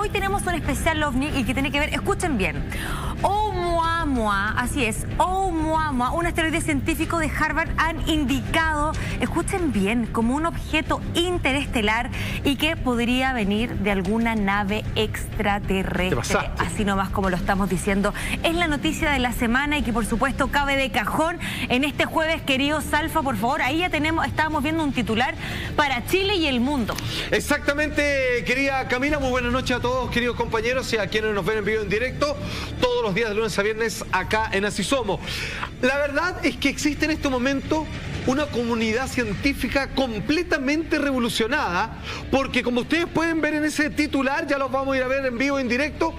hoy tenemos un especial OVNI y que tiene que ver, escuchen bien, Oumuamua, así es, Oumuamua, un asteroide científico de Harvard han indicado, escuchen bien, como un objeto interestelar y que podría venir de alguna nave extraterrestre, así nomás como lo estamos diciendo. Es la noticia de la semana y que por supuesto cabe de cajón en este jueves, querido Salfa, por favor, ahí ya estábamos viendo un titular para Chile y el mundo. Exactamente, querida Camila, muy buenas noches a todos, queridos compañeros, y a quienes nos ven en vivo en directo, todos los días de lunes a viernes acá en Así Somos. La verdad es que existe en este momento una comunidad científica completamente revolucionada, porque como ustedes pueden ver en ese titular, ya los vamos a ir a ver en vivo en directo,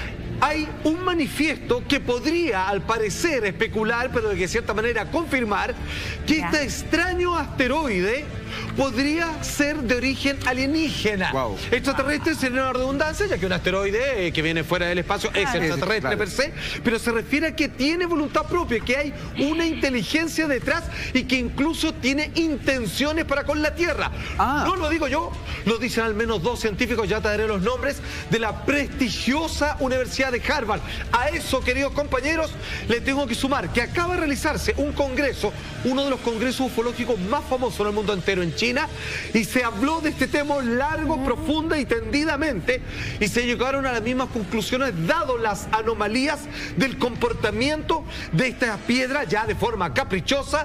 hay un manifiesto que podría, al parecer, especular, pero de cierta manera confirmar, que este extraño asteroide podría ser de origen alienígena. Extraterrestre sería una redundancia, ya que un asteroide que viene fuera del espacio es extraterrestre per se, pero se refiere a que tiene voluntad propia, que hay una inteligencia detrás y que incluso tiene intenciones para con la Tierra. No lo digo yo, lo dicen al menos dos científicos, ya te daré los nombres, de la prestigiosa Universidad de Harvard. A eso, queridos compañeros, le tengo que sumar que acaba de realizarse un congreso, uno de los congresos ufológicos más famosos en el mundo entero en China, y se habló de este tema largo, profunda y tendidamente, y se llegaron a las mismas conclusiones dado las anomalías del comportamiento de esta piedra ya de forma caprichosa,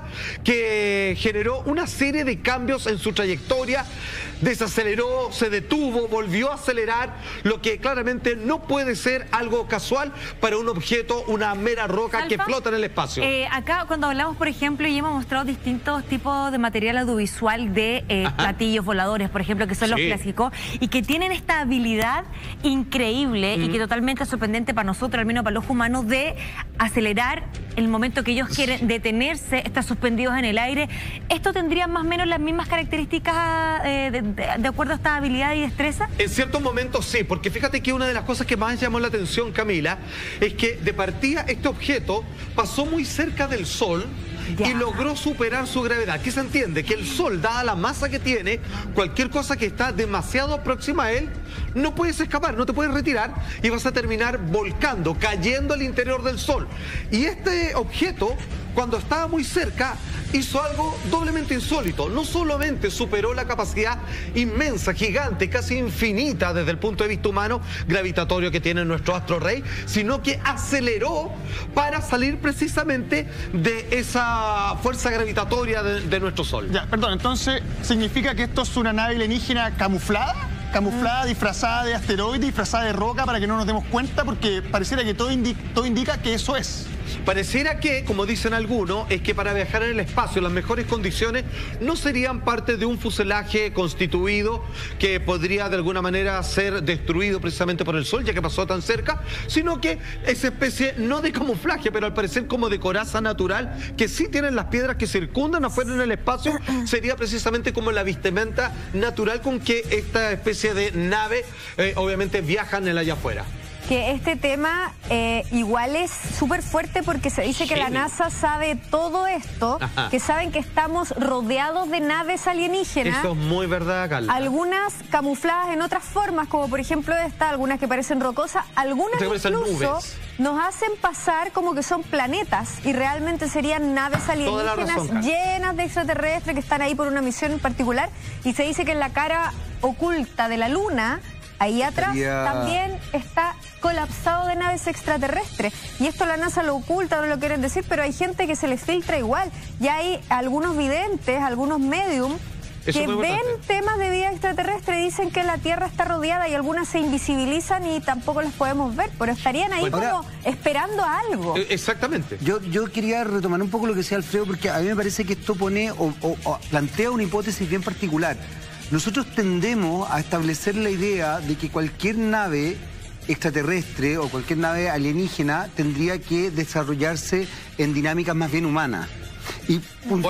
que generó una serie de cambios en su trayectoria, desaceleró, se detuvo, volvió a acelerar, lo que claramente no puede ser algo casual para un objeto, una mera roca, Salfa, que flota en el espacio. Acá cuando hablamos, por ejemplo, y hemos mostrado distintos tipos de material audiovisual de platillos voladores, por ejemplo, que son los clásicos, y que tienen esta habilidad increíble y que totalmente sorprendente para nosotros, al menos para los humanos, de acelerar el momento que ellos quieren detenerse, estar suspendidos en el aire. ¿Esto tendría más o menos las mismas características de acuerdo a esta habilidad y destreza? En ciertos momentos sí, porque fíjate que una de las cosas que más llamó la atención, Camila, es que de partida este objeto pasó muy cerca del Sol y logró superar su gravedad. ¿Qué se entiende? Que el Sol, dada la masa que tiene, cualquier cosa que está demasiado próxima a él, no puedes escapar, no te puedes retirar y vas a terminar volcando, cayendo al interior del Sol. Y este objeto, cuando estaba muy cerca, hizo algo doblemente insólito. No solamente superó la capacidad inmensa, gigante, casi infinita desde el punto de vista humano, gravitatorio que tiene nuestro astro rey, sino que aceleró para salir precisamente de esa fuerza gravitatoria de nuestro Sol. Ya, perdón, entonces, ¿significa que esto es una nave alienígena camuflada? Camuflada, disfrazada de asteroide, disfrazada de roca para que no nos demos cuenta, porque pareciera que todo indica que eso es. Pareciera que, como dicen algunos, es que para viajar en el espacio las mejores condiciones no serían parte de un fuselaje constituido que podría de alguna manera ser destruido precisamente por el Sol, ya que pasó tan cerca, sino que esa especie, no de camuflaje, pero al parecer como de coraza natural, que sí tienen las piedras que circundan afuera en el espacio, sería precisamente como la vestimenta natural con que esta especie de nave obviamente viajan en allá afuera. Que este tema igual es súper fuerte porque se dice que la NASA sabe todo esto, que saben que estamos rodeados de naves alienígenas. Eso es muy verdad, Carla. Algunas camufladas en otras formas, como por ejemplo esta, algunas que parecen rocosas, algunas incluso nos hacen pasar como que son planetas y realmente serían naves alienígenas llenas de extraterrestres que están ahí por una misión en particular, y se dice que en la cara oculta de la Luna, ahí atrás también está colapsado de naves extraterrestres. Y esto la NASA lo oculta, no lo quieren decir, pero hay gente que se les filtra igual. Y hay algunos videntes, algunos medium, que ven temas de vida extraterrestre y dicen que la Tierra está rodeada, y algunas se invisibilizan y tampoco las podemos ver, pero estarían ahí como esperando algo. Exactamente. Yo quería retomar un poco lo que decía Alfredo, porque a mí me parece que esto pone o plantea una hipótesis bien particular. Nosotros tendemos a establecer la idea de que cualquier nave extraterrestre o cualquier nave alienígena tendría que desarrollarse en dinámicas más bien humanas. Y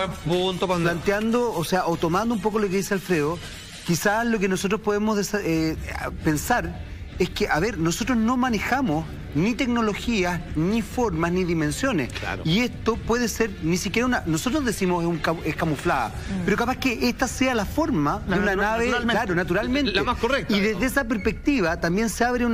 planteando, o sea, o tomando un poco lo que dice Alfredo, quizás lo que nosotros podemos pensar es que, a ver, nosotros no manejamos ni tecnologías, ni formas, ni dimensiones. Claro. Y esto puede ser ni siquiera una... Nosotros decimos es camuflada, pero capaz que esta sea la forma de una nave, claro, naturalmente. La más correcta. Y desde esa perspectiva también se abre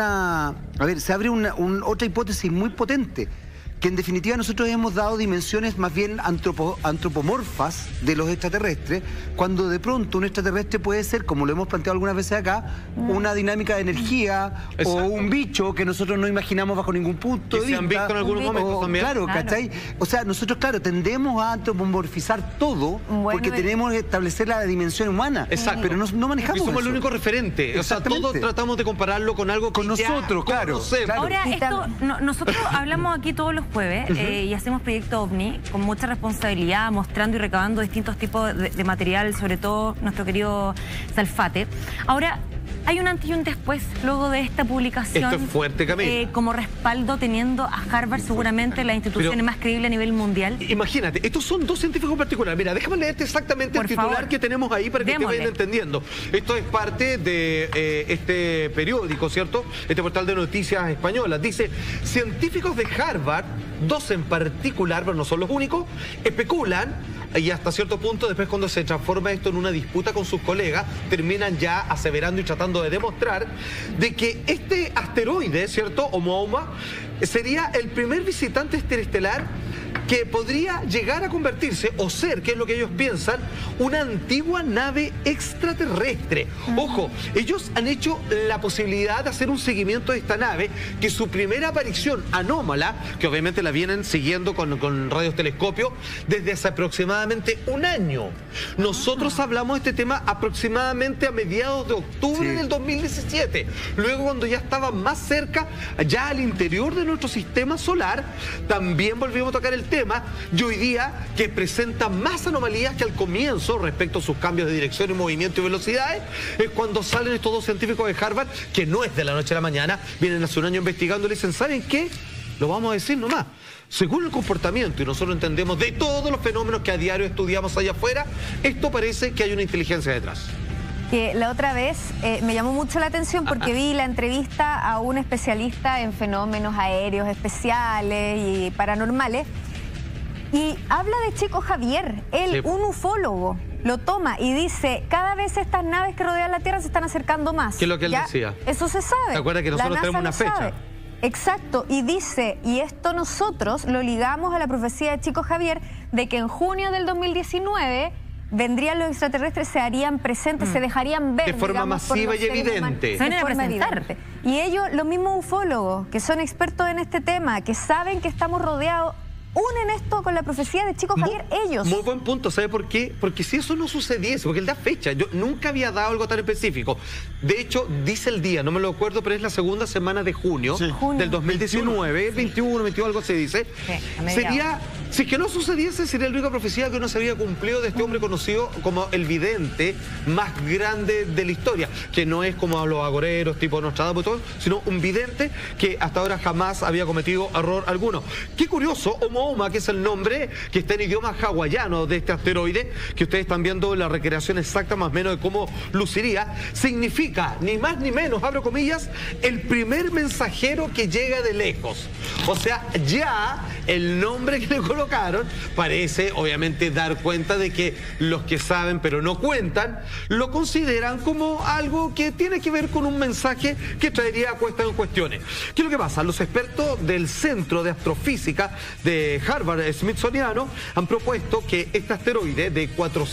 otra hipótesis muy potente, que en definitiva nosotros hemos dado dimensiones más bien antropomorfas de los extraterrestres, cuando de pronto un extraterrestre puede ser, como lo hemos planteado algunas veces acá, una dinámica de energía. Exacto. O un bicho que nosotros no imaginamos bajo ningún punto de vista. Se han visto en algunos momentos también. Claro, ¿cachai? O sea, nosotros, claro, tendemos a antropomorfizar todo porque tenemos que establecer la dimensión humana. Exacto. Pero no manejamos y somos eso. el único referente. O sea, todos tratamos de compararlo con algo con nosotros, claro. Ahora, nosotros hablamos aquí todos los jueves y hacemos Proyecto OVNI con mucha responsabilidad, mostrando y recabando distintos tipos de material, sobre todo nuestro querido Salfate. Ahora, hay un antes y un después luego de esta publicación. Esto es fuerte, Camila. Como respaldo, teniendo a Harvard seguramente la institución más creíble a nivel mundial. Imagínate, estos son dos científicos en particular. Mira, déjame leerte exactamente el titular que tenemos ahí para que te vayan entendiendo. Esto es parte de este periódico, ¿cierto? Este portal de noticias españolas. Dice, científicos de Harvard, dos en particular, pero no son los únicos, especulan, y hasta cierto punto, después cuando se transforma esto en una disputa con sus colegas, terminan ya aseverando y tratando de demostrar de que este asteroide, ¿cierto? Oumuamua, sería el primer visitante interestelar que podría llegar a convertirse o ser, que es lo que ellos piensan, una antigua nave extraterrestre. Ojo, ellos han hecho la posibilidad de hacer un seguimiento de esta nave, que su primera aparición anómala, que obviamente la vienen siguiendo con radiotelescopio desde hace aproximadamente un año. Nosotros hablamos de este tema aproximadamente a mediados de octubre del 2017. Luego, cuando ya estaba más cerca, ya al interior de nuestro sistema solar, también volvimos a tocar el tema, y hoy día que presenta más anomalías que al comienzo respecto a sus cambios de dirección y movimiento y velocidades, es cuando salen estos dos científicos de Harvard, que no es de la noche a la mañana, vienen hace un año investigando y le dicen, ¿saben qué? Lo vamos a decir nomás. Según el comportamiento, y nosotros entendemos de todos los fenómenos que a diario estudiamos allá afuera, esto parece que hay una inteligencia detrás. Que la otra vez me llamó mucho la atención porque vi la entrevista a un especialista en fenómenos aéreos especiales y paranormales, y habla de Chico Javier, él, un ufólogo, lo toma y dice, cada vez estas naves que rodean la Tierra se están acercando más. ¿Qué es lo que él decía? Eso se sabe. ¿Te acuerdas que nosotros tenemos una fecha? Exacto, y dice, y esto nosotros lo ligamos a la profecía de Chico Javier, de que en junio del 2019 vendrían los extraterrestres, se harían presentes, se dejarían ver. De forma masiva y evidente. Se van a presentar. Y ellos, los mismos ufólogos, que son expertos en este tema, que saben que estamos rodeados, unen esto con la profecía de Chico Javier, ellos. Muy buen punto, ¿sabe por qué? Porque si eso no sucediese, porque él da fecha, yo nunca había dado algo tan específico. De hecho, dice el día, no me lo acuerdo, pero es la segunda semana de junio del 2019, 21, 22, algo se dice. Sería, si es que no sucediese, sería la única profecía que no se había cumplido de este hombre conocido como el vidente más grande de la historia, que no es como a los agoreros tipo Nostradamus y todo, sino un vidente que hasta ahora jamás había cometido error alguno. Qué curioso, Oumuamua, que es el nombre que está en idioma hawaiano de este asteroide, que ustedes están viendo la recreación exacta más o menos de cómo luciría, significa, ni más ni menos, abro comillas, el primer mensajero que llega de lejos. O sea, ya el nombre que le colocaron parece, obviamente, dar cuenta de que los que saben pero no cuentan, lo consideran como algo que tiene que ver con un mensaje que traería a cuesta en cuestiones. ¿Qué es lo que pasa? Los expertos del Centro de Astrofísica de Harvard Smithsoniano han propuesto que este asteroide de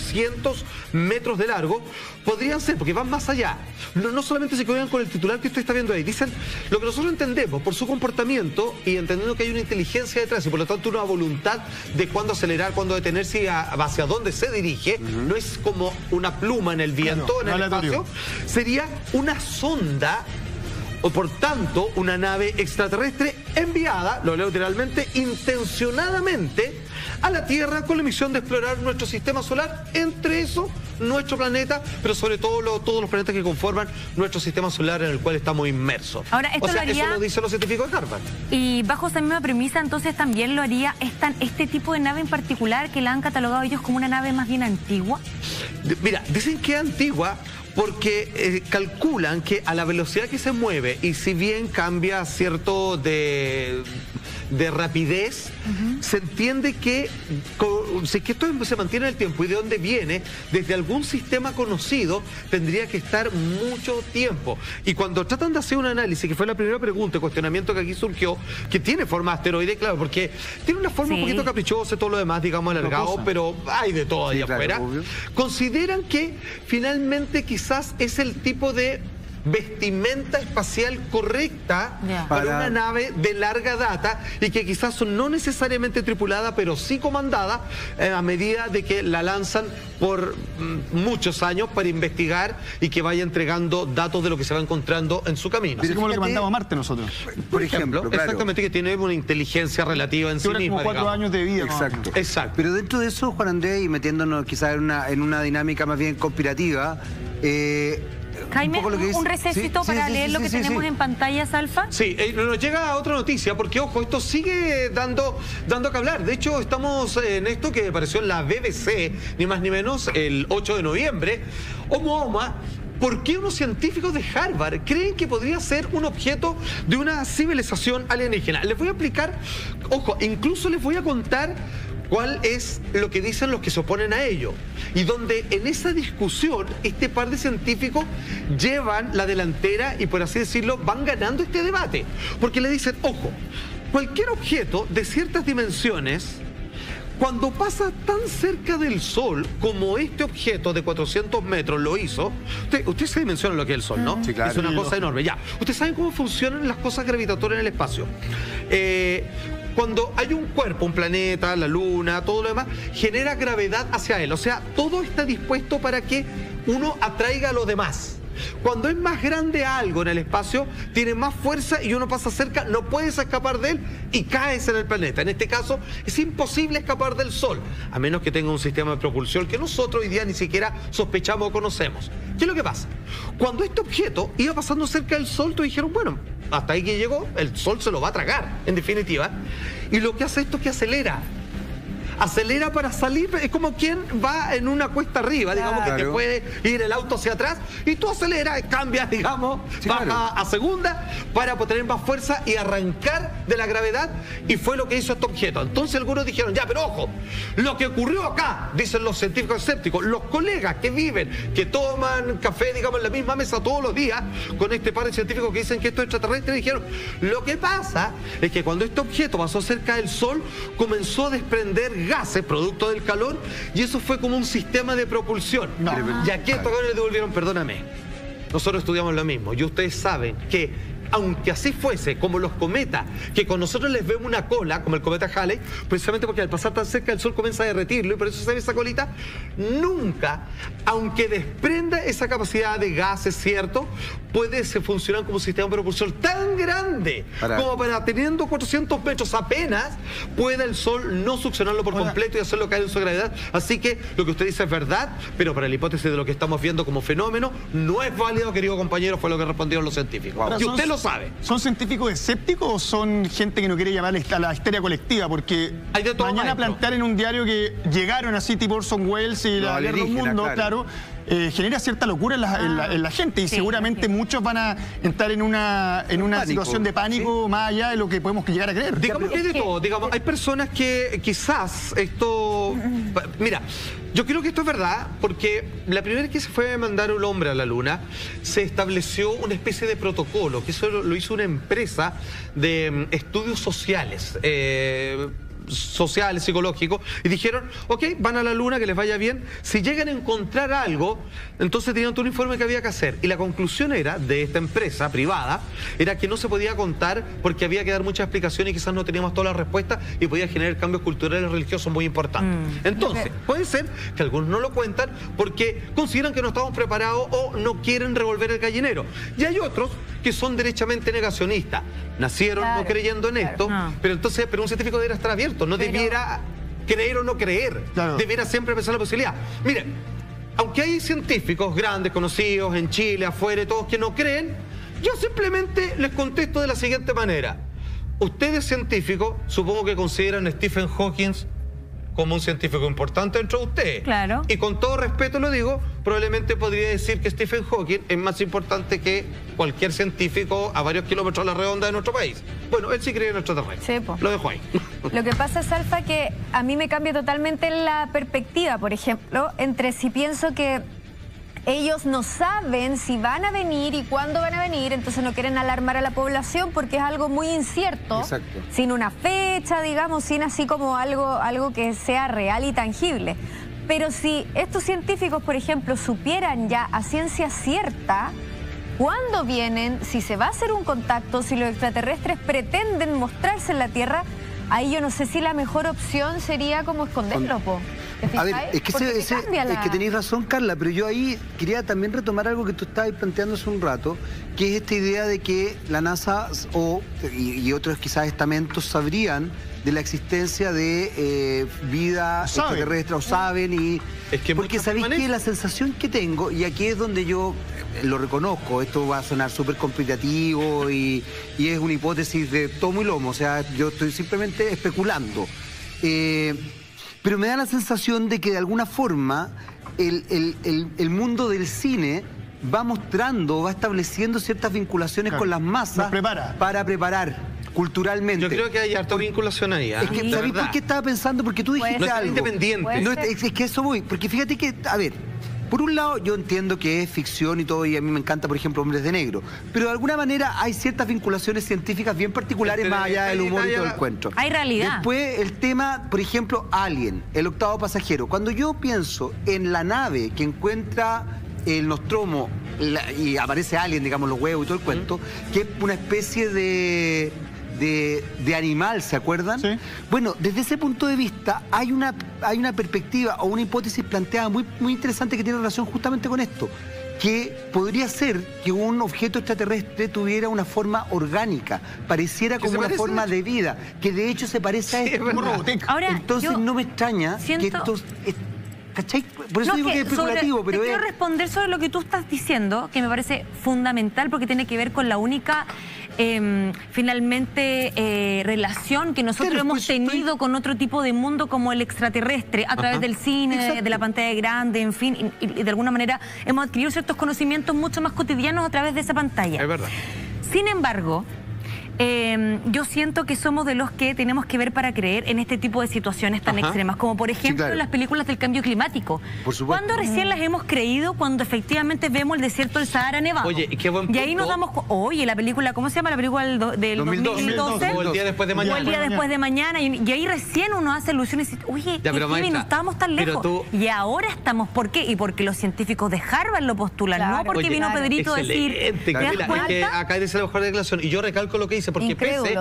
400 metros de largo podrían ser, porque van más allá, no solamente se quedan con el titular que usted está viendo ahí, dicen lo que nosotros entendemos por su comportamiento y entendiendo que hay una inteligencia detrás y por lo tanto una voluntad de cuándo acelerar, cuándo detenerse y hacia dónde se dirige, no es como una pluma en el viento, en el espacio, sería una sonda, o por tanto una nave extraterrestre enviada, lo leo literalmente, intencionadamente a la Tierra con la misión de explorar nuestro sistema solar, entre eso nuestro planeta, pero sobre todo todos los planetas que conforman nuestro sistema solar en el cual estamos inmersos. Ahora, esto o sea, lo haría, eso lo dicen los científicos de Harvard. Y bajo esa misma premisa, entonces también lo haría este tipo de nave en particular, que la han catalogado ellos como una nave más bien antigua. Mira, dicen que es antigua porque calculan que a la velocidad que se mueve, y si bien cambia cierto de rapidez, se entiende que si es que esto se mantiene en el tiempo y de dónde viene, desde algún sistema conocido, tendría que estar mucho tiempo. Y cuando tratan de hacer un análisis, que fue la primera pregunta, el cuestionamiento que aquí surgió, que tiene forma asteroide, claro, porque tiene una forma un poquito caprichosa y todo lo demás, digamos, alargado, pero hay de todo ahí afuera. Claro, consideran que finalmente quizás es el tipo de vestimenta espacial correcta para una nave de larga data y que quizás no necesariamente tripulada, pero sí comandada a medida de que la lanzan por muchos años para investigar y que vaya entregando datos de lo que se va encontrando en su camino. Así como lo que mandamos a Marte nosotros. Por ejemplo, claro. Exactamente, que tiene una inteligencia relativa en sí misma. Como 4 años de vida. Exacto. Exacto. Pero dentro de eso, Juan Andrés, y metiéndonos quizás en una dinámica más bien conspirativa, Jaime, un recesito para leer lo que tenemos en pantallas, Alfa. Sí, nos llega otra noticia, porque ojo, esto sigue dando que hablar. De hecho, estamos en esto que apareció en la BBC, ni más ni menos, el 8 de noviembre. Oumuamua. ¿Por qué unos científicos de Harvard creen que podría ser un objeto de una civilización alienígena? Les voy a explicar, ojo, incluso les voy a contar cuál es lo que dicen los que se oponen a ello. Y donde en esa discusión este par de científicos llevan la delantera y, por así decirlo, van ganando este debate. Porque le dicen, ojo, cualquier objeto de ciertas dimensiones, cuando pasa tan cerca del Sol como este objeto de 400 metros lo hizo, usted se dimensiona lo que es el Sol, ¿no? Sí, claro. Es una cosa enorme. Ya, ustedes saben cómo funcionan las cosas gravitatorias en el espacio. Cuando hay un cuerpo, un planeta, la luna, todo lo demás, genera gravedad hacia él. O sea, todo está dispuesto para que uno atraiga a los demás. Cuando es más grande algo en el espacio, tiene más fuerza y uno pasa cerca, no puedes escapar de él y caes en el planeta. En este caso, es imposible escapar del Sol, a menos que tenga un sistema de propulsión que nosotros hoy día ni siquiera sospechamos o conocemos. ¿Qué es lo que pasa? Cuando este objeto iba pasando cerca del Sol, todos dijeron, bueno, hasta ahí que llegó, el Sol se lo va a tragar, en definitiva. Y lo que hace esto es que acelera para salir. Es como quien va en una cuesta arriba, digamos, que te puede ir el auto hacia atrás y tú aceleras, cambias, digamos, baja a segunda para tener más fuerza y arrancar de la gravedad, y fue lo que hizo este objeto. Entonces algunos dijeron, ya, pero ojo, lo que ocurrió acá, dicen los científicos escépticos, los colegas que viven, que toman café, digamos, en la misma mesa todos los días, con este par de científicos que dicen que esto es extraterrestre, dijeron, lo que pasa es que cuando este objeto pasó cerca del Sol, comenzó a desprender gases producto del calor, y eso fue como un sistema de propulsión. Y aquí estos le devolvieron, perdóname, nosotros estudiamos lo mismo y ustedes saben que aunque así fuese, como los cometas, que con nosotros les vemos una cola, como el cometa Halley, precisamente porque al pasar tan cerca del Sol comienza a derretirlo y por eso se ve esa colita, nunca, aunque desprenda esa capacidad de gases, ¿cierto?, puede funcionar como un sistema de propulsión tan grande como para, teniendo 400 metros apenas, pueda el Sol no succionarlo por completo y hacerlo caer en su gravedad. Así que lo que usted dice es verdad, pero para la hipótesis de lo que estamos viendo como fenómeno, no es válido, querido compañero, fue lo que respondieron los científicos. Y usted lo sabe. ¿Son científicos escépticos o son gente que no quiere llamar a la histeria colectiva? Porque hay de todo, mañana plantear en un diario que llegaron así tipo Orson Welles y la Guerra del Mundo, claro, genera cierta locura en la gente, y seguramente muchos van a entrar en una situación de pánico más allá de lo que podemos llegar a creer. Digamos que hay de todo, digamos, hay personas que quizás esto... Mira, yo creo que esto es verdad, porque la primera vez que se fue a mandar un hombre a la Luna, se estableció una especie de protocolo, que eso lo hizo una empresa de estudios sociales, psicológicos, y dijeron, ok, van a la Luna, que les vaya bien. Si llegan a encontrar algo, entonces tenían todo un informe que había que hacer. Y la conclusión era, de esta empresa privada, era que no se podía contar porque había que dar muchas explicaciones y quizás no teníamos todas las respuestas y podía generar cambios culturales y religiosos muy importantes. Entonces, puede ser que algunos no lo cuentan porque consideran que no estamos preparados o no quieren revolver el gallinero. Y hay otros que son derechamente negacionistas. Nacieron no creyendo en esto, pero un científico debería estar abierto, no debiera creer o no creer, debiera siempre pensar la posibilidad. Miren, aunque hay científicos grandes, conocidos en Chile, afuera, todos que no creen, yo simplemente les contesto de la siguiente manera. Ustedes científicos, supongo que consideran a Stephen Hawking como un científico importante dentro de ustedes. Claro. Y con todo respeto lo digo, probablemente podría decir que Stephen Hawking es más importante que cualquier científico a varios kilómetros a la redonda de nuestro país. Bueno, él sí cree en nuestro terreno. Sí, po. Lo dejo ahí. Lo que pasa es, Alfa, que a mí me cambia totalmente la perspectiva, por ejemplo, entre si pienso que ellos no saben si van a venir y cuándo van a venir, entonces no quieren alarmar a la población porque es algo muy incierto. Exacto. Sin una fecha, digamos, sin así como algo que sea real y tangible. Pero si estos científicos, por ejemplo, supieran ya a ciencia cierta cuándo vienen, si se va a hacer un contacto, si los extraterrestres pretenden mostrarse en la Tierra, ahí yo no sé si la mejor opción sería como esconderlo, po. A ver, es que tenéis razón, Carla, pero yo ahí quería también retomar algo que tú estabas planteando hace un rato, que es esta idea de que la NASA y otros quizás estamentos sabrían de la existencia de vida extraterrestre, o saben, y porque sabéis que la sensación que tengo, y aquí es donde yo lo reconozco, esto va a sonar súper conspirativo y es una hipótesis de tomo y lomo, o sea, yo estoy simplemente especulando. Pero me da la sensación de que de alguna forma el mundo del cine va mostrando, va estableciendo ciertas vinculaciones con las masas para preparar culturalmente. Yo creo que hay harta vinculación ahí. Es que, ¿sabéis por qué estaba pensando? Porque tú dijiste algo. Independiente. No, es que eso voy, porque fíjate que, a ver, por un lado yo entiendo que es ficción y todo, y a mí me encanta, por ejemplo, Hombres de Negro, pero de alguna manera hay ciertas vinculaciones científicas bien particulares más allá del humor y todo el cuento. Hay realidad. Después el tema, por ejemplo, Alien, el octavo pasajero. Cuando yo pienso en la nave que encuentra el Nostromo y aparece Alien, digamos, los huevos y todo el cuento, que es una especie de animal, ¿se acuerdan? Sí. Bueno, desde ese punto de vista hay una perspectiva o una hipótesis planteada muy interesante que tiene relación justamente con esto, que podría ser que un objeto extraterrestre tuviera una forma orgánica, pareciera como una forma de vida, que de hecho se parece a esto. Ahora, entonces no me extraña que estos... ¿Cachai? Por eso digo que es especulativo, pero quiero responder sobre lo que tú estás diciendo, que me parece fundamental porque tiene que ver con la única, finalmente, relación que nosotros hemos tenido con otro tipo de mundo como el extraterrestre, a través del cine, de la pantalla grande, en fin, y de alguna manera hemos adquirido ciertos conocimientos mucho más cotidianos a través de esa pantalla. Es verdad. Sin embargo, yo siento que somos de los que tenemos que ver para creer en este tipo de situaciones tan extremas, como por ejemplo las películas del cambio climático. Por supuesto. ¿Cuándo recién las hemos creído? Cuando efectivamente vemos el desierto del Sahara nevado. Oye, qué buen punto. Y ahí nos damos... Oye, la película, ¿cómo se llama? La película del 2012. O el día después de mañana. O el día después de mañana. Y ahí recién uno hace ilusiones y dice, oye, no estábamos tan lejos. Y ahora estamos. ¿Por qué? Y porque los científicos de Harvard lo postulan, no porque vino Pedrito a decir... ¿Te das cuenta? Que acá dice la mejor declaración. Y yo recalco lo que dice, porque pese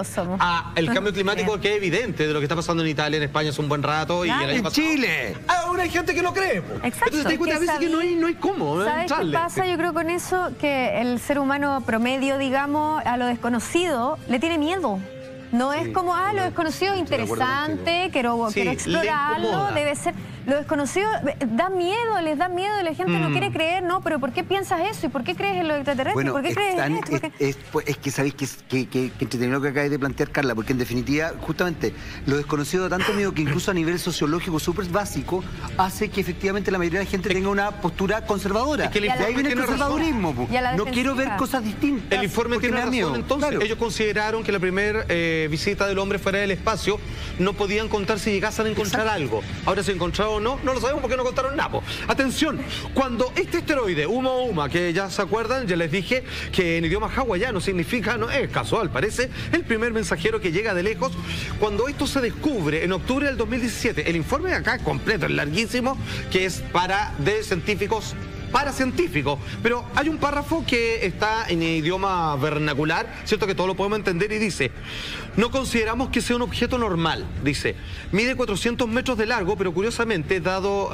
el cambio climático que es evidente de lo que está pasando en Italia, en España hace un buen rato. Y en Chile. Ahora hay gente que lo cree. Exacto. Entonces te das cuenta a veces que no hay cómo. ¿Sabes qué pasa? Yo creo con eso que el ser humano promedio, digamos, a lo desconocido le tiene miedo. No es como, lo desconocido es interesante, quiero explorarlo, debe ser... Lo desconocido da miedo, les da miedo y la gente no quiere creer, ¿no? Pero ¿por qué piensas eso? ¿Y por qué crees en lo extraterrestre? Bueno, ¿Por qué crees en esto? Es que sabéis que entretenido lo que acabáis de plantear, Carla, porque en definitiva, justamente, lo desconocido da tanto miedo que incluso a nivel sociológico súper básico hace que efectivamente la mayoría de la gente tenga una postura conservadora. Es que de ahí viene el conservadurismo. No quiero ver cosas distintas. El informe tiene razón, entonces. Ellos consideraron que la primera visita del hombre fuera del espacio no podían contar si llegasen a encontrar algo. Ahora se encontraron o no lo sabemos porque no contaron nada. Atención, cuando este asteroide, Uma, que ya se acuerdan, ya les dije que en idioma hawaiano significa, no es casual, parece, el primer mensajero que llega de lejos. Cuando esto se descubre en octubre del 2017, el informe acá es completo, es larguísimo, que es de científicos para científicos, pero hay un párrafo que está en idioma vernacular, cierto que todos lo podemos entender, y dice: no consideramos que sea un objeto normal, dice, mide 400 metros de largo, pero curiosamente, dado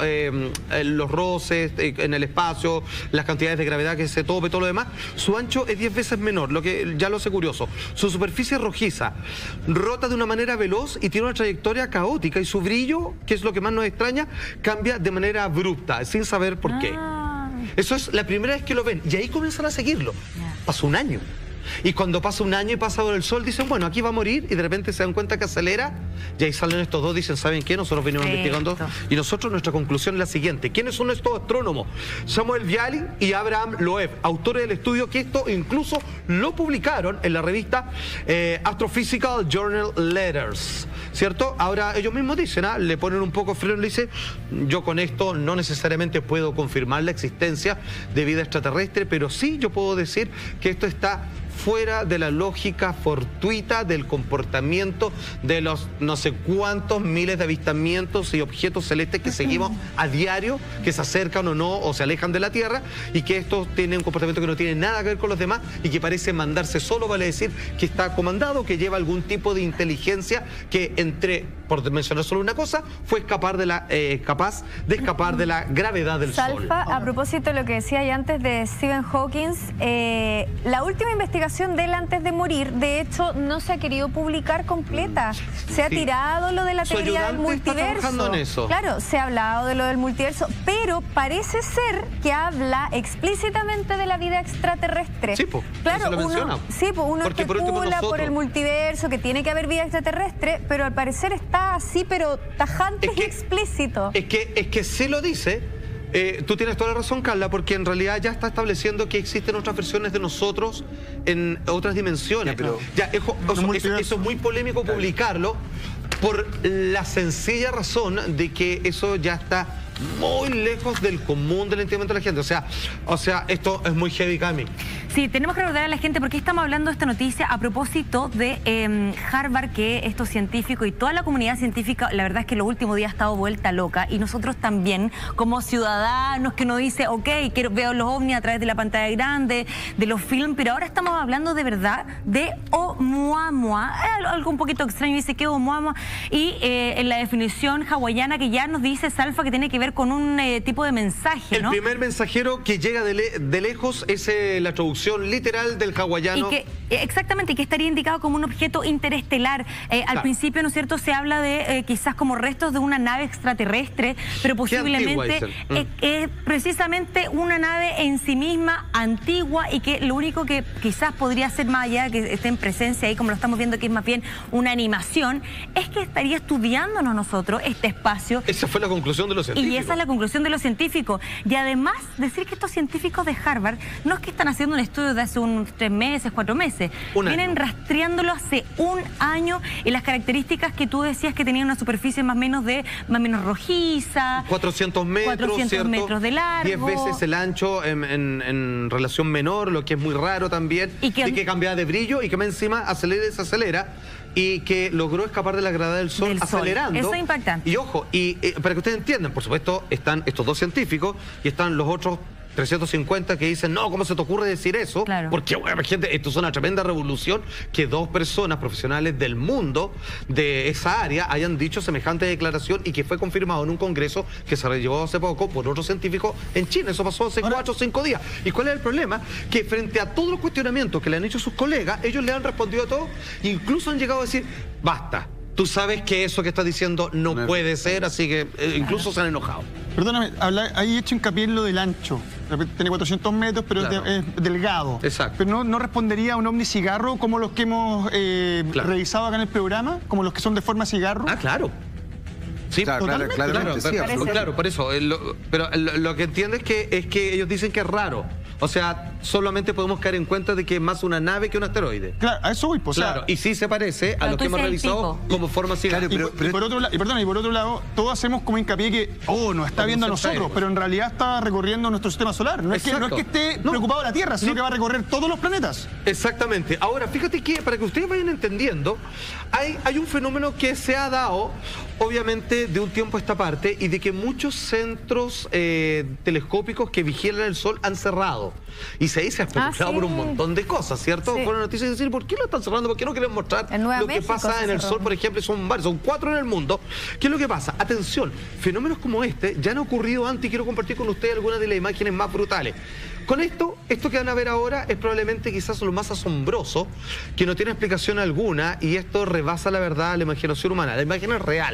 los roces en el espacio, las cantidades de gravedad que se tope, todo lo demás, su ancho es 10 veces menor, lo que ya lo hace curioso. Su superficie es rojiza, rota de una manera veloz y tiene una trayectoria caótica, y su brillo, que es lo que más nos extraña, cambia de manera abrupta, sin saber por qué. Eso es la primera vez que lo ven, y ahí comienzan a seguirlo. Pasó un año. Y cuando pasa un año y pasa por el Sol, dicen, bueno, aquí va a morir, y de repente se dan cuenta que acelera, y ahí salen estos dos, dicen, ¿saben qué? Nosotros venimos investigando, y nosotros, nuestra conclusión es la siguiente. ¿Quiénes son estos astrónomos? Samuel Bialy y Abraham Loeb, autores del estudio, que esto incluso lo publicaron en la revista Astrophysical Journal Letters, ¿cierto? Ahora ellos mismos dicen, le ponen un poco freno y le dicen, yo con esto no necesariamente puedo confirmar la existencia de vida extraterrestre, pero sí yo puedo decir que esto está fuera de la lógica fortuita del comportamiento de los no sé cuántos miles de avistamientos y objetos celestes que seguimos a diario, que se acercan o no, o se alejan de la Tierra, y que estos tienen un comportamiento que no tiene nada que ver con los demás y que parece mandarse solo, vale decir que está comandado, que lleva algún tipo de inteligencia que, por mencionar solo una cosa, fue capaz de escapar de la gravedad del Sol. A propósito de lo que decía ya antes de Stephen Hawking, la última investigación de él antes de morir, de hecho, no se ha querido publicar completa. Se ha tirado lo de la teoría del multiverso. En eso. Claro, se ha hablado de lo del multiverso, pero parece ser que habla explícitamente de la vida extraterrestre. Sí, pues. Claro, uno especula por el multiverso, que tiene que haber vida extraterrestre, pero al parecer está así, pero tajante y explícito. Es que sí lo dice. Tú tienes toda la razón, Carla, porque en realidad ya está estableciendo que existen otras versiones de nosotros en otras dimensiones. Eso es muy polémico publicarlo por la sencilla razón de que eso ya está muy lejos del común del entendimiento de la gente. O sea, esto es muy heavy, Cami. Sí, tenemos que recordar a la gente porque estamos hablando de esta noticia a propósito de Harvard, que estos científicos y toda la comunidad científica, la verdad es que los últimos días ha estado vuelta loca, y nosotros también, como ciudadanos que uno dice, ok, veo los ovnis a través de la pantalla grande, de los films, pero ahora estamos hablando de verdad de Oumuamua, algo un poquito extraño, dice que Oumuamua, y en la definición hawaiana que ya nos dice Salfa que tiene que ver con un tipo de mensaje, ¿no? El primer mensajero que llega de lejos es la traducción literal del hawaiano. Exactamente, y que estaría indicado como un objeto interestelar. Al principio, ¿no es cierto?, se habla de quizás como restos de una nave extraterrestre, pero posiblemente es precisamente una nave en sí misma antigua, y que lo único que quizás podría ser, más allá de que esté en presencia ahí, como lo estamos viendo, que es más bien una animación, es que estaría estudiándonos nosotros este espacio. Esa fue la conclusión de los científicos. Y esa es la conclusión de los científicos. Y además, decir que estos científicos de Harvard no es que están haciendo un estudio de hace unos 3 meses, 4 meses. Vienen rastreándolo hace un año, y las características que tú decías que tenían una superficie más o menos rojiza. 400 metros de largo. 10 veces el ancho en relación menor, lo que es muy raro también. Y que cambiaba de brillo, y que más encima acelera y desacelera, y que logró escapar de la gravedad del Sol acelerando. Eso es impactante. Y ojo, para que ustedes entiendan, por supuesto, están estos dos científicos y están los otros 350 que dicen, no, ¿cómo se te ocurre decir eso? Claro. Porque, bueno, gente, esto es una tremenda revolución que dos personas profesionales del mundo de esa área hayan dicho semejante declaración, y que fue confirmado en un congreso que se llevó hace poco por otro científico en China. Eso pasó hace 4 o 5 días. ¿Y cuál es el problema? Que frente a todos los cuestionamientos que le han hecho sus colegas, ellos le han respondido a todo, incluso han llegado a decir, basta. Tú sabes que eso que estás diciendo no puede ser, así que incluso se han enojado. Perdóname, ahí he hecho hincapié en lo del ancho. Tiene 400 metros, pero es delgado. Exacto. Pero no respondería a un ovni cigarro como los que hemos revisado acá en el programa, como los que son de forma cigarro. Ah, claro. Sí, claro, por eso. Pero lo que entiendo es que ellos dicen que es raro. O sea, solamente podemos caer en cuenta de que es más una nave que un asteroide. Claro, a eso voy, pues. Claro, y sí se parece a lo que hemos revisado como forma cigarro. Y por otro lado, todos hacemos como hincapié que, nos está viendo a nosotros, pero en realidad está recorriendo nuestro sistema solar. No es que esté preocupado de la Tierra, sino que va a recorrer todos los planetas. Exactamente. Ahora, fíjate que, para que ustedes vayan entendiendo, hay un fenómeno que se ha dado, obviamente, de un tiempo a esta parte, y de que muchos centros telescópicos que vigilan el Sol han cerrado. Y se ha especulado por un montón de cosas, ¿cierto? Sí. Fue una noticia de decir, ¿por qué lo están cerrando? ¿Por qué no quieren mostrar lo que pasa en el Sol, por ejemplo? Son 4 en el mundo. ¿Qué es lo que pasa? Atención, fenómenos como este ya han ocurrido antes, y quiero compartir con ustedes algunas de las imágenes más brutales. Con esto que van a ver ahora es probablemente quizás lo más asombroso, que no tiene explicación alguna, y esto rebasa la verdad, la imaginación humana. La imagen es real.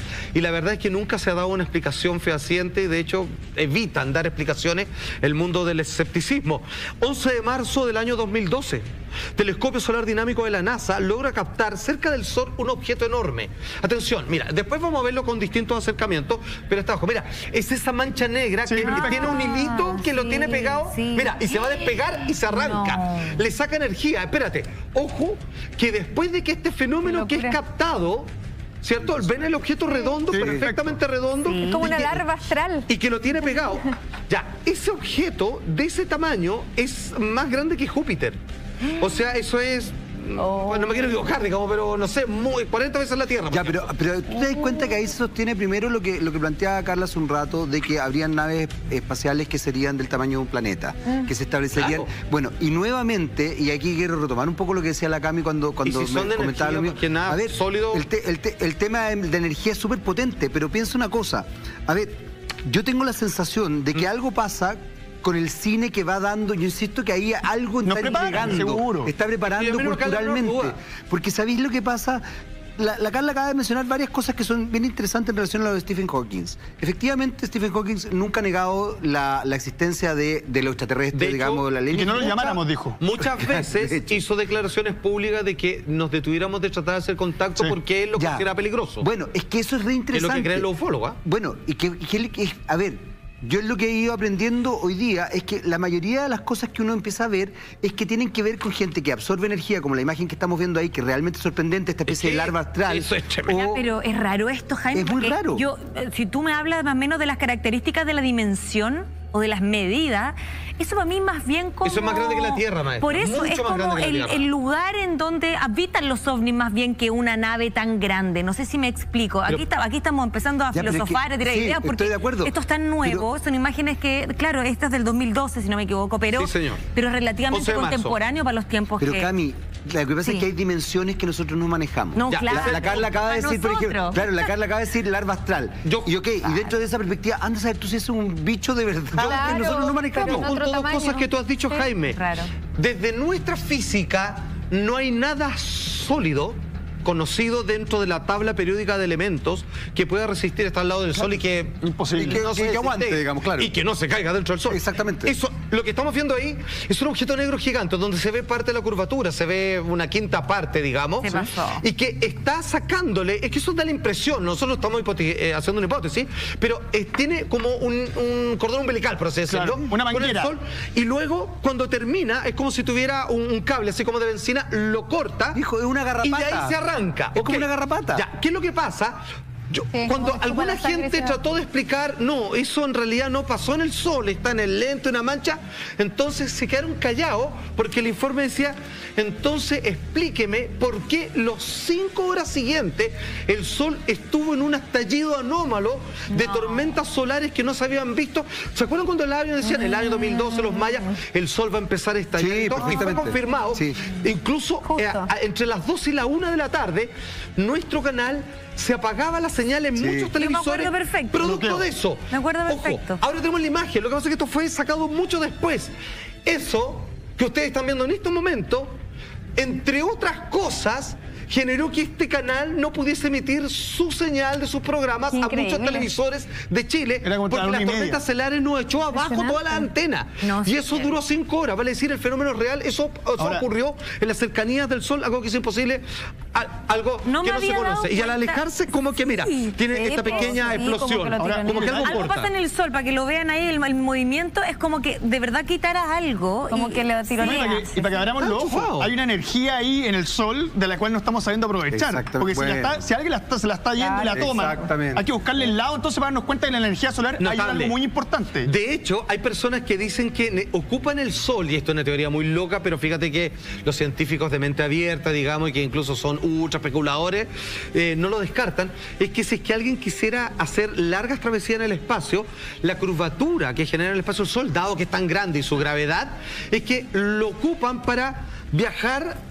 y la verdad es que nunca se ha dado una explicación fehaciente y de hecho evitan dar explicaciones el mundo del escepticismo. 11 de marzo del año 2012. Telescopio solar dinámico de la NASA logra captar cerca del Sol un objeto enorme. Atención, mira, después vamos a verlo con distintos acercamientos, pero está abajo. Mira, es esa mancha negra que tiene un hilito que lo tiene pegado. Mira, y se va a despegar y se arranca. Le saca energía. Espérate, ojo, que después de que este fenómeno que es captado, ¿cierto? Ven el objeto redondo, perfectamente redondo. Es como una larva astral. Y que lo tiene pegado. Ya, ese objeto de ese tamaño es más grande que Júpiter. O sea, eso es... Bueno, no me quiero equivocar, digamos, pero no sé, 40 veces la Tierra. Ya, pero tú te das cuenta que ahí se sostiene primero lo que planteaba Carla hace un rato, de que habrían naves espaciales que serían del tamaño de un planeta, que se establecerían... Claro. Bueno, y nuevamente, y aquí quiero retomar un poco lo que decía la Cami cuando si me comentaba lo mío. A ver, sólido... el tema de energía es súper potente, pero piensa una cosa. A ver, yo tengo la sensación de que algo pasa con el cine que va dando, yo insisto que ahí algo está llegando, está preparando culturalmente. Porque ¿sabéis lo que pasa? La Carla acaba de mencionar varias cosas que son bien interesantes en relación a lo de Stephen Hawking. Efectivamente, Stephen Hawking nunca ha negado la existencia de los extraterrestres, de digamos, de la ley. Y que no lo llamáramos, dijo. Muchas veces hizo declaraciones públicas de que nos detuviéramos de tratar de hacer contacto porque él lo considera peligroso. Bueno, es que eso es re interesante. Es lo que creen los ufólogos. Bueno, a ver... Yo lo que he ido aprendiendo hoy día es que la mayoría de las cosas que uno empieza a ver es que tienen que ver con gente que absorbe energía, como la imagen que estamos viendo ahí, que realmente es sorprendente, esta especie de larva astral. Eso es pero es raro esto, Jaime. Es muy raro. Si tú me hablas más o menos de las características de la dimensión o de las medidas, eso para mí más bien como... Eso es más grande que la Tierra, maestro. Por eso es como el lugar en donde habitan los ovnis más bien que una nave tan grande. No sé si me explico. Aquí estamos empezando a filosofar, a tirar ideas, porque esto es tan nuevo, son imágenes que, claro, esto es del 2012, si no me equivoco, pero es relativamente contemporáneo para los tiempos pero Cami, lo que pasa es que hay dimensiones que nosotros no manejamos. No, claro. La Carla acaba de decir, por ejemplo, la Carla acaba de decir larva astral. Y dentro de esa perspectiva, anda a saber tú si es un bicho de verdad que nosotros no manejamos. Con todas cosas que tú has dicho, Jaime. Desde nuestra física no hay nada sólido conocido dentro de la tabla periódica de elementos que pueda resistir estar al lado del Sol y que... Imposible. Y que aguante, digamos, claro. Y que no se caiga dentro del Sol. Exactamente. Eso, lo que estamos viendo ahí es un objeto negro gigante donde se ve parte de la curvatura, se ve una quinta parte, digamos. ¿Qué pasó? Y que está sacándole, es que eso da la impresión, nosotros estamos haciendo una hipótesis, pero tiene como un cordón umbilical, por así decirlo. Claro, una manguera. Con el Sol, y luego, cuando termina, es como si tuviera un cable, así como de benzina, lo corta. Hijo, es una garrapata. Y de ahí se arranca. Es como una garrapata. Ya, ¿qué es lo que pasa? Cuando alguna gente trató de explicar, no, eso en realidad no pasó en el Sol, está en el lente, una mancha, entonces se quedaron callados porque el informe decía, entonces explíqueme por qué los 5 horas siguientes el Sol estuvo en un estallido anómalo de tormentas solares que no se habían visto. ¿Se acuerdan cuando el año decían, el año 2012 los mayas, el Sol va a empezar a estallar? Sí, y fue confirmado. Sí. Incluso entre las 2 y la 1 de la tarde, nuestro canal se apagaba la señal en muchos televisores. Me acuerdo perfecto. Producto de eso. Me acuerdo perfecto. Ojo, ahora tenemos la imagen. Lo que pasa es que esto fue sacado mucho después. Eso que ustedes están viendo en este momento, entre otras cosas, generó que este canal no pudiese emitir su señal de sus programas a muchos televisores de Chile, porque las tormentas solares nos echó abajo toda la antena. Y eso duró 5 horas, vale decir, el fenómeno real, eso ocurrió en las cercanías del Sol, algo que es imposible, algo que no se conoce. Y al alejarse, como que mira, tiene esta pequeña explosión. Como que algo pasa en el Sol, para que lo vean ahí, el movimiento es como que de verdad quitara algo. Como que le tironea. Y para que abramos los ojos, hay una energía ahí en el Sol de la cual no estamos sabiendo aprovechar. Porque si alguien se la está yendo y la toma, hay que buscarle el lado entonces para darnos cuenta que la energía solar hay algo muy importante. De hecho, hay personas que dicen que ocupan el Sol, y esto es una teoría muy loca, pero fíjate que los científicos de mente abierta, digamos, y que incluso son ultra especuladores, no lo descartan, es que si es que alguien quisiera hacer largas travesías en el espacio, la curvatura que genera el espacio del Sol, dado que es tan grande y su gravedad, es que lo ocupan para viajar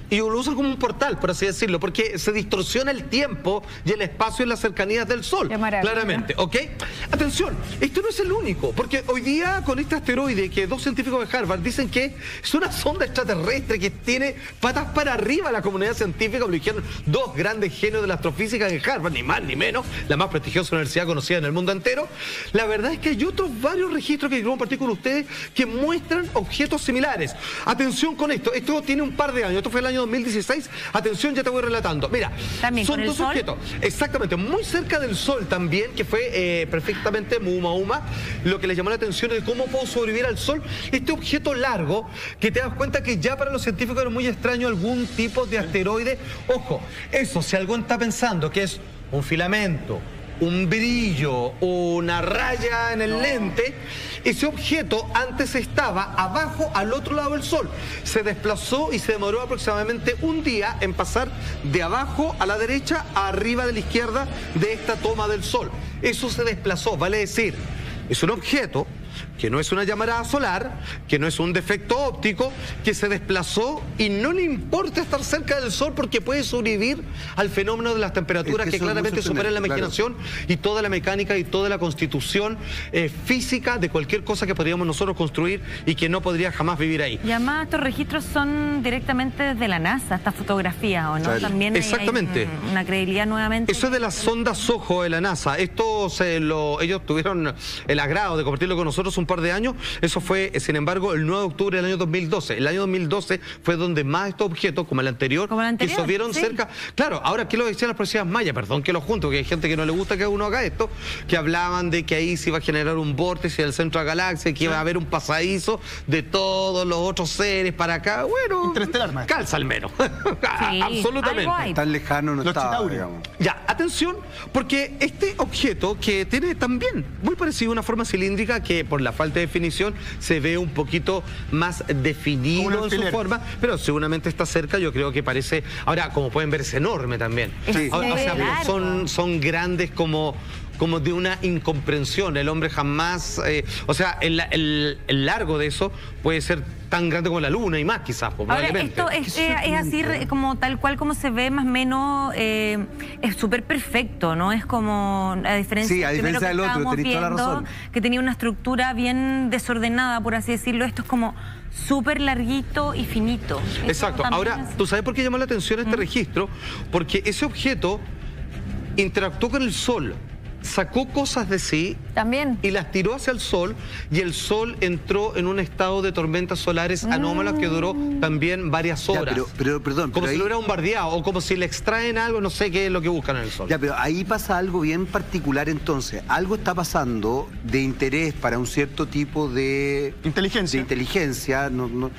y lo usan como un portal, por así decirlo, porque se distorsiona el tiempo y el espacio en las cercanías del Sol. Claramente, ¿ok? Atención, esto no es el único, porque hoy día con este asteroide que 2 científicos de Harvard dicen que es una sonda extraterrestre que tiene patas para arriba, la comunidad científica lo dijeron 2 grandes genios de la astrofísica en Harvard, ni más ni menos, la más prestigiosa universidad conocida en el mundo entero. La verdad es que hay otros varios registros que quiero compartir con ustedes que muestran objetos similares. Atención con esto tiene un par de años, esto fue el año 2016, atención, ya te voy relatando. Mira, ¿también son 2 objetos, exactamente, muy cerca del Sol también, que fue perfectamente Mumauma. Lo que les llamó la atención es cómo pudo sobrevivir al Sol este objeto largo, que te das cuenta que ya para los científicos era muy extraño algún tipo de asteroide. Ojo, eso, si alguien está pensando que es un filamento, un brillo, una raya en el lente, ese objeto antes estaba abajo al otro lado del Sol. Se desplazó y se demoró aproximadamente un día en pasar de abajo a la derecha a arriba de la izquierda de esta toma del Sol. Eso se desplazó, vale decir, es un objeto que no es una llamarada solar, que no es un defecto óptico, que se desplazó y no le importa estar cerca del Sol porque puede sobrevivir al fenómeno de las temperaturas que claramente superan la imaginación y toda la mecánica y toda la constitución física de cualquier cosa que podríamos nosotros construir y que no podría jamás vivir ahí. Y además estos registros son directamente desde la NASA, estas fotografías, ¿o no? Claro. También exactamente. Hay una credibilidad nuevamente. Eso es de la sonda SOHO de la NASA. Esto ellos tuvieron el agrado de compartirlo con nosotros un par de años. Eso fue, sin embargo, el 9 de octubre del año 2012. El año 2012 fue donde más estos objetos, como el anterior, que se vieron cerca. Claro, ahora, ¿qué lo decían las profecías mayas? Perdón que lo junto, que hay gente que no le gusta que uno haga esto, que hablaban de que ahí se iba a generar un vórtice del centro de la galaxia, que iba a haber un pasadizo de todos los otros seres para acá. Bueno, Interestelar, calza al menos. Sí, absolutamente. Tan lejano no estaba, digamos. Ya, atención, porque este objeto que tiene también muy parecido a una forma cilíndrica que por la falta de definición se ve un poquito más definido en su forma, pero seguramente está cerca, yo creo que parece, ahora como pueden ver es enorme también. Sí. O sea, son grandes como de una incomprensión. El hombre jamás, o sea, el largo de eso puede ser tan grande como la Luna y más quizás, probablemente. Ahora, esto es así como tal cual como se ve más o menos, es súper perfecto, ¿no? Es como, a diferencia del otro, tenés toda la razón. Que tenía una estructura bien desordenada, por así decirlo, esto es como súper larguito y finito. Exacto. Ahora, ¿tú sabes por qué llamó la atención este registro? Porque ese objeto interactuó con el Sol, sacó cosas de sí también y las tiró hacia el Sol, y el Sol entró en un estado de tormentas solares anómalas que duró también varias horas. Ya, pero perdón, como pero si lo hubiera bombardeado o como si le extraen algo, no sé qué es lo que buscan en el Sol. Ya, pero ahí pasa algo bien particular entonces. Algo está pasando de interés para un cierto tipo de inteligencia,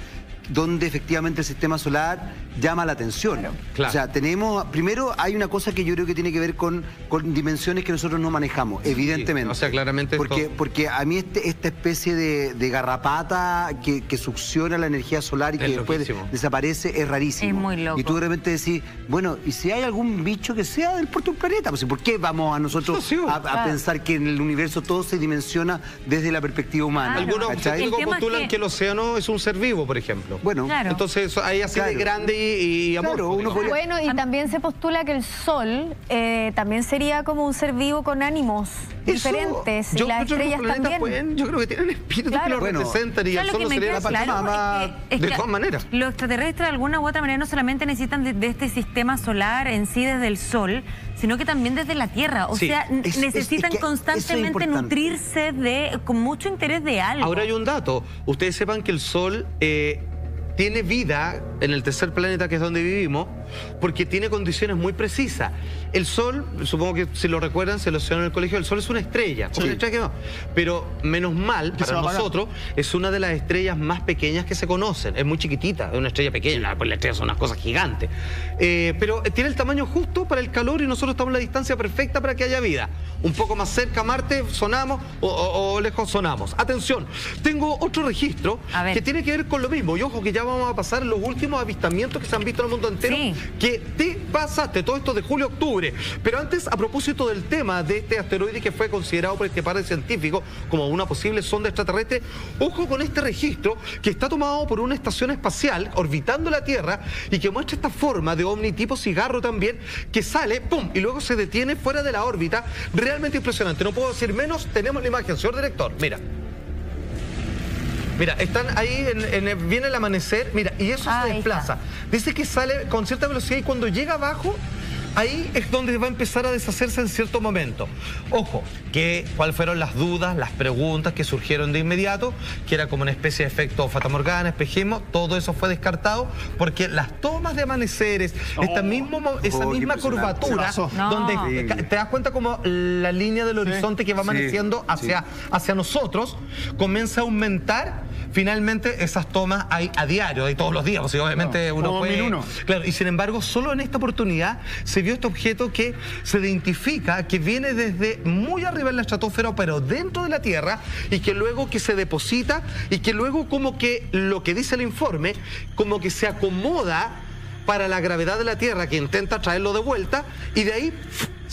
donde efectivamente el sistema solar llama la atención. Claro. O sea, primero hay una cosa que yo creo que tiene que ver con dimensiones que nosotros no manejamos, evidentemente. Sí, o sea, claramente porque a mí esta especie de garrapata que succiona la energía solar y que después desaparece es rarísimo. Es muy loco. Y tú de repente decís, bueno, ¿y si hay algún bicho que sea del propio planeta? Pues, ¿por qué vamos a nosotros a pensar que en el universo todo se dimensiona desde la perspectiva humana? Algunos científicos postulan que el océano es un ser vivo, por ejemplo. Bueno, entonces ahí así de grande y amorfo. Bueno, y también se postula que el Sol también sería como un ser vivo con ánimos diferentes. Y las estrellas también. Yo creo que tienen espíritus que lo representan y el Sol no sería la Pachamama de todas maneras. Los extraterrestres de alguna u otra manera no solamente necesitan de este sistema solar en sí desde el Sol, sino que también desde la Tierra. O sea, necesitan constantemente nutrirse con mucho interés de algo. Ahora hay un dato. Ustedes sepan que el Sol tiene vida en el tercer planeta, que es donde vivimos, porque tiene condiciones muy precisas. El Sol, supongo que si lo recuerdan, se lo enseñaron en el colegio, el Sol es una estrella, una estrella que no. Pero menos mal, para nosotros, es una de las estrellas más pequeñas que se conocen. Es muy chiquitita, es una estrella pequeña, pues las estrellas son unas cosas gigantes. Pero tiene el tamaño justo para el calor y nosotros estamos en la distancia perfecta para que haya vida. Un poco más cerca a Marte sonamos o lejos sonamos. Atención, tengo otro registro que tiene que ver con lo mismo. Y ojo que ya ya vamos a pasar los últimos avistamientos que se han visto en el mundo entero. Sí. Que te pasaste todo esto de julio-octubre. Pero antes, a propósito del tema de este asteroide que fue considerado por este par de científicos como una posible sonda extraterrestre, ojo con este registro que está tomado por una estación espacial orbitando la Tierra y que muestra esta forma de ovni tipo cigarro también, que sale, ¡pum!, y luego se detiene fuera de la órbita. Realmente impresionante, no puedo decir menos. Tenemos la imagen, señor director, mira. Mira, están ahí, viene el amanecer, mira, y eso se desplaza. Dice que sale con cierta velocidad y cuando llega abajo, ahí es donde va a empezar a deshacerse en cierto momento. Ojo, cuáles fueron las dudas, las preguntas que surgieron de inmediato, que era como una especie de efecto fatamorgana, espejismo, todo eso fue descartado porque las tomas de amaneceres, esa misma curvatura, donde te das cuenta como la línea del horizonte que va amaneciendo hacia nosotros, comienza a aumentar. Finalmente esas tomas hay a diario, hay todos los días, pues, obviamente uno puede... Claro, y sin embargo, solo en esta oportunidad se vio este objeto que se identifica que viene desde muy arriba en la estratosfera, pero dentro de la Tierra, y que luego que se deposita, y que luego como que lo que dice el informe, como que se acomoda para la gravedad de la Tierra, que intenta traerlo de vuelta, y de ahí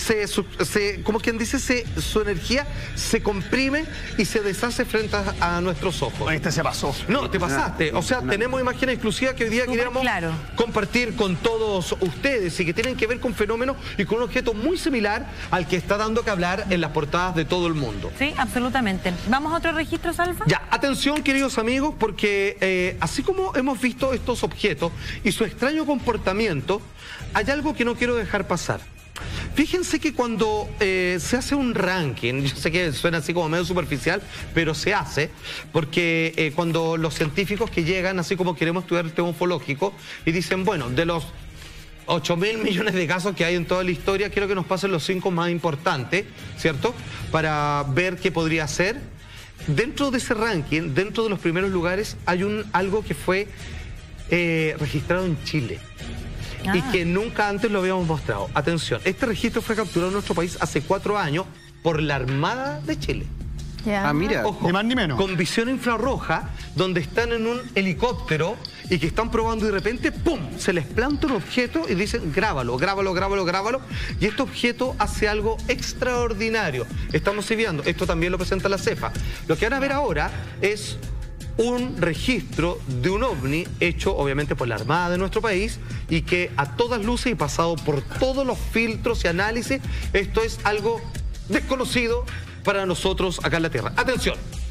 como quien dice, su energía se comprime y se deshace frente a nuestros ojos. Este se pasó. No, te pasaste. O sea, tenemos imágenes exclusivas que hoy día queríamos compartir con todos ustedes y que tienen que ver con fenómenos y con un objeto muy similar al que está dando que hablar en las portadas de todo el mundo. Sí, absolutamente. ¿Vamos a otro registro, Salva? Ya, atención, queridos amigos, porque así como hemos visto estos objetos y su extraño comportamiento, hay algo que no quiero dejar pasar. Fíjense que cuando se hace un ranking, yo sé que suena así como medio superficial, pero se hace, porque cuando los científicos que llegan, así como queremos estudiar el tema ufológico, y dicen, bueno, de los 8.000 millones de casos que hay en toda la historia, quiero que nos pasen los 5 más importantes, ¿cierto? Para ver qué podría ser. Dentro de ese ranking, dentro de los primeros lugares, hay algo que fue registrado en Chile. Y que nunca antes lo habíamos mostrado. Atención, este registro fue capturado en nuestro país hace 4 años por la Armada de Chile. Mira, ojo, ni más ni menos. Con visión infrarroja, donde están en un helicóptero y que están probando y de repente, ¡pum!, se les planta un objeto y dicen, grábalo, grábalo, grábalo, grábalo. Y este objeto hace algo extraordinario. Estamos viendo, esto también lo presenta la CEFA. Lo que van a ver ahora es un registro de un ovni hecho obviamente por la Armada de nuestro país y que a todas luces y pasado por todos los filtros y análisis, esto es algo desconocido para nosotros acá en la Tierra. Atención.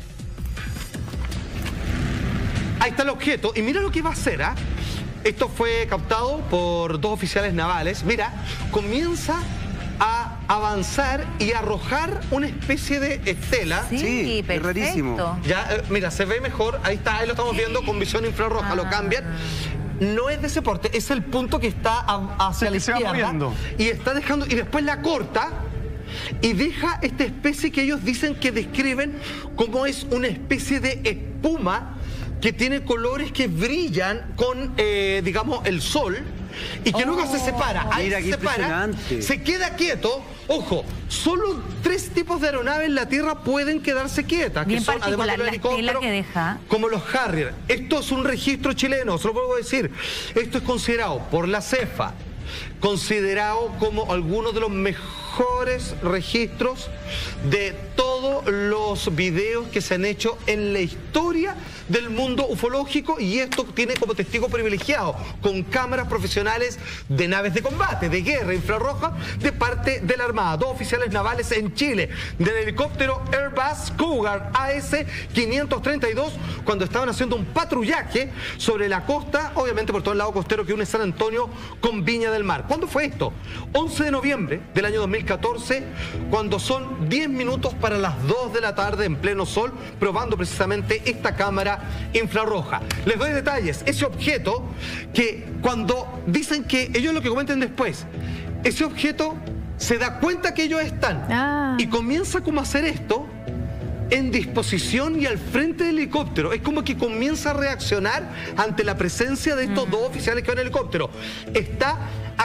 Ahí está el objeto y mira lo que va a hacer, ¿ah? Esto fue captado por 2 oficiales navales. Mira, comienza a avanzar y arrojar una especie de estela. Sí, es rarísimo. Ya, mira, se ve mejor. Ahí está, ahí lo estamos viendo con visión infrarroja. Lo cambian. No es de ese porte, es el punto que está hacia la izquierda. Y está dejando, y después la corta y deja esta especie que ellos dicen que describen como es una especie de espuma que tiene colores que brillan con, digamos, el sol. Y que luego se separa, ahí se separa, se queda quieto. Ojo, solo 3 tipos de aeronaves en la Tierra pueden quedarse quietas, bien que son, además de los helicópteros, que deja, como los Harrier. Esto es un registro chileno, se lo puedo decir. Esto es considerado por la CEFA, considerado como alguno de los mejores registros de todos los videos que se han hecho en la historia del mundo ufológico, y esto tiene como testigo privilegiado con cámaras profesionales de naves de combate, de guerra infrarroja, de parte de la Armada. 2 oficiales navales en Chile, del helicóptero Airbus Cougar AS-532, cuando estaban haciendo un patrullaje sobre la costa, obviamente por todo el lado costero que une San Antonio con Viña del Mar. ¿Cuándo fue esto? 11 de noviembre del año 2014, cuando son 10 minutos para las 2 de la tarde en pleno sol, probando precisamente esta cámara infrarroja. Les doy detalles. Ese objeto que cuando dicen que ellos lo que comenten después, ese objeto se da cuenta que ellos están y comienza como a hacer esto en disposición y al frente del helicóptero. Es como que comienza a reaccionar ante la presencia de estos 2 oficiales que van en el helicóptero. Está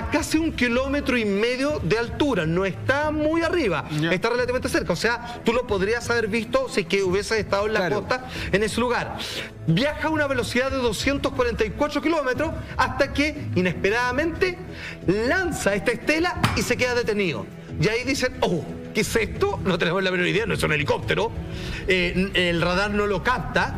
a casi 1,5 kilómetros de altura. No está muy arriba, está relativamente cerca. O sea, tú lo podrías haber visto si que hubieses estado en la costa, en ese lugar. Viaja a una velocidad de 244 kilómetros hasta que, inesperadamente, lanza esta estela y se queda detenido. Y ahí dicen, oh, ¿qué es esto? No tenemos la menor idea, no es un helicóptero. El radar no lo capta.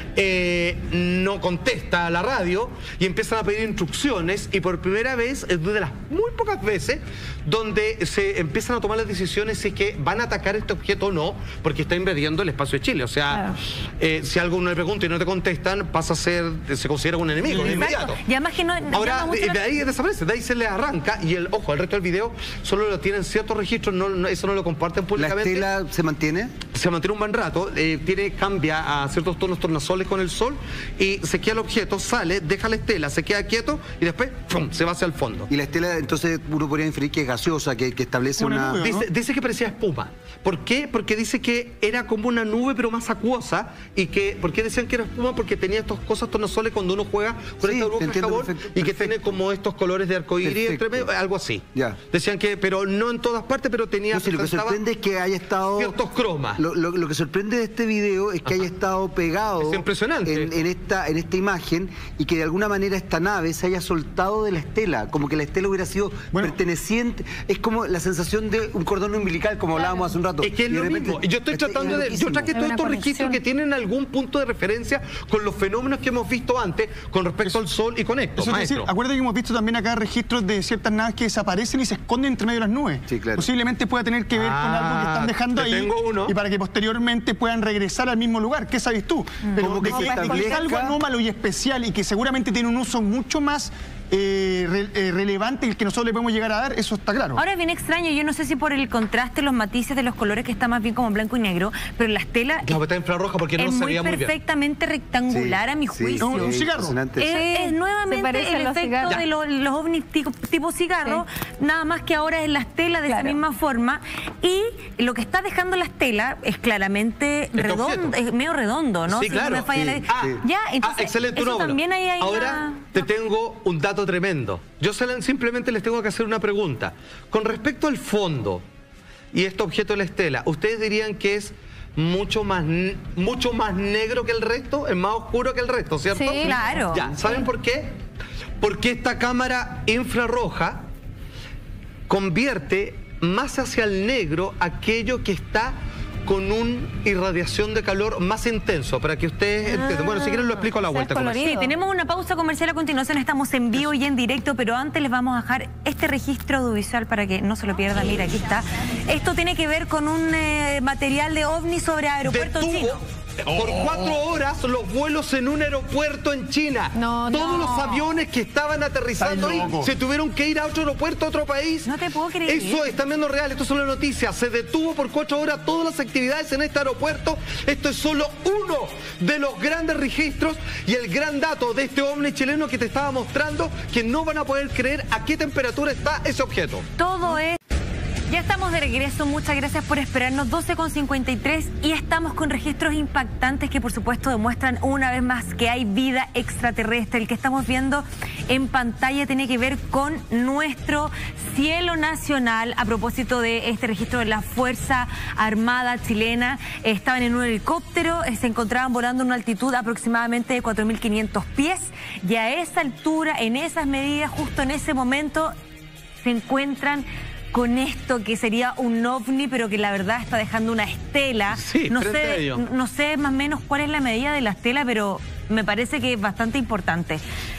No contesta a la radio y empiezan a pedir instrucciones, y por primera vez, es de las muy pocas veces donde se empiezan a tomar las decisiones si es que van a atacar este objeto o no, porque está invadiendo el espacio de Chile. O sea, si algo uno le pregunta y no te contestan, pasa a ser, se considera un enemigo de inmediato. Y además que no, ahora, de ahí desaparece, de ahí se le arranca, y el resto del video solo lo tienen ciertos registros, eso no lo comparten públicamente. ¿La estela se mantiene? Se mantiene un buen rato, cambia a ciertos tonos tornasoles con el sol, y se queda el objeto, sale, deja la estela, se queda quieto y después ¡pum!, se va hacia el fondo. Y la estela, entonces uno podría inferir que es gaseosa, que establece una... Nube, ¿no? Dice que parecía espuma. ¿Por qué? Porque dice que era como una nube pero más acuosa, y que, ¿por qué decían que era espuma? Porque tenía estas cosas tornasoles cuando uno juega con esta burbuja de jabón, y que tiene como estos colores de arcoíris entre medio, algo así. Decían que, pero no en todas partes, pero tenía... lo que sorprende es que haya estado... ciertos cromas. Lo que sorprende de este video es que haya estado pegado... Es impresionante. En esta imagen, y que de alguna manera esta nave se haya soltado de la estela, como que la estela hubiera sido perteneciente. Es como la sensación de un cordón umbilical, como hablábamos hace un rato. Es que es lo mismo. Yo estoy tratando de... Yo traje todos estos registros que tienen algún punto de referencia con los fenómenos que hemos visto antes con respecto al Sol y con esto, eso maestro. Es decir, acuérdate que hemos visto también acá registros de ciertas naves que desaparecen y se esconden entre medio de las nubes. Sí, claro. Posiblemente pueda tener que ver con algo que están dejando ahí. Tengo uno. Y para que posteriormente puedan regresar al mismo lugar. ¿Qué sabes tú? Pero como que es algo anómalo y especial, y que seguramente tiene un uso mucho más relevante el que nosotros le podemos llegar a dar, eso está claro. Ahora es bien extraño, yo no sé si por el contraste, los matices de los colores, que está más bien como blanco y negro, pero la estela está infrarroja porque no se veía muy bien. Es perfectamente rectangular a mi juicio. Un cigarro. Es nuevamente el efecto de los ovnis tipo cigarro, nada más que ahora es la estela de esa misma forma, y lo que está dejando la estela es claramente redondo, es medio redondo, ¿no? Sí, claro. Entonces, excelente, eso también ahí hay ahora te tengo un dato tremendo. Yo simplemente les tengo que hacer una pregunta. Con respecto al fondo y este objeto de la estela, ¿ustedes dirían que es mucho más negro que el resto? ¿Es más oscuro que el resto, cierto? Sí, claro. Ya, ¿saben por qué? Porque esta cámara infrarroja convierte más hacia el negro aquello que está con una irradiación de calor más intenso, para que ustedes entiendan. Bueno, si quieren lo explico a la vuelta. Sí, tenemos una pausa comercial a continuación, estamos en vivo y en directo, pero antes les vamos a dejar este registro audiovisual para que no se lo pierdan. Mira, aquí está. Esto tiene que ver con un material de ovni sobre aeropuerto chino. Por 4 horas los vuelos en un aeropuerto en China. Todos los aviones que estaban aterrizando ahí se tuvieron que ir a otro aeropuerto, a otro país. No te puedo creer. Eso está viendo real, esto es solo noticia. Se detuvo por 4 horas todas las actividades en este aeropuerto. Esto es solo uno de los grandes registros y el gran dato de este ovni chileno que te estaba mostrando, que no van a poder creer a qué temperatura está ese objeto. Todo es... Ya estamos de regreso, muchas gracias por esperarnos, 12:53, y estamos con registros impactantes que por supuesto demuestran una vez más que hay vida extraterrestre. El que estamos viendo en pantalla tiene que ver con nuestro cielo nacional. A propósito de este registro de la Fuerza Armada chilena, estaban en un helicóptero, se encontraban volando a una altitud aproximadamente de 4.500 pies, y a esa altura, en esas medidas, justo en ese momento, se encuentran con esto que sería un ovni, pero que la verdad está dejando una estela. Sí, no sé más o menos cuál es la medida de la estela, pero me parece que es bastante importante.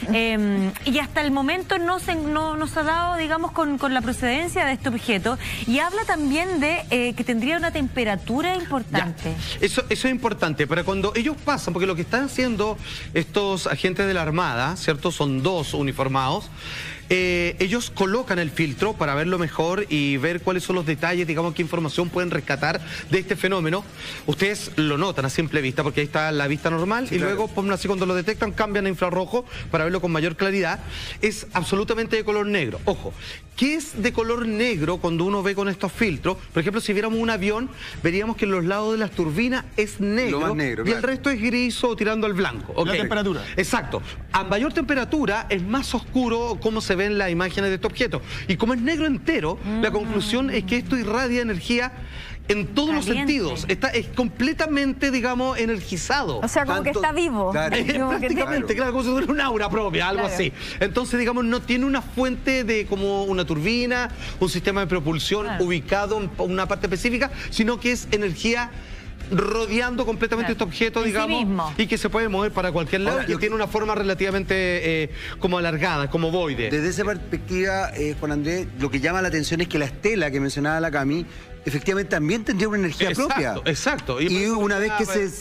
Y hasta el momento no nos ha dado, digamos, con la procedencia de este objeto. Y habla también de que tendría una temperatura importante. Eso es importante. Para cuando ellos pasan, porque lo que están haciendo estos agentes de la Armada, ¿cierto? Son 2 uniformados. Ellos colocan el filtro para verlo mejor y ver cuáles son los detalles, digamos, qué información pueden rescatar de este fenómeno. Ustedes lo notan a simple vista porque ahí está la vista normal, y luego, así cuando lo detectan, cambian a infrarrojo para verlo con mayor claridad. Es absolutamente de color negro. Ojo, que es de color negro cuando uno ve con estos filtros. Por ejemplo, si viéramos un avión, veríamos que en los lados de las turbinas es negro, lo más negro, y el resto es gris o tirando al blanco. La temperatura. Exacto. A mayor temperatura es más oscuro como se ven las imágenes de este objeto. Y como es negro entero, la conclusión es que esto irradia energía en todos los sentidos. Es completamente, digamos, energizado. O sea, como que está vivo. Claro. Prácticamente, claro, como si tuviera un aura propia, algo así. Entonces, digamos, no tiene una fuente de como una turbina, un sistema de propulsión ubicado en una parte específica, sino que es energía rodeando completamente este objeto, digamos, y que se puede mover para cualquier lado. Ahora, y que tiene una forma relativamente como alargada, como ovoide. Desde esa perspectiva, Juan Andrés, lo que llama la atención es que la estela que mencionaba la Cami, efectivamente también tendría una energía propia. Exacto. Y una vez que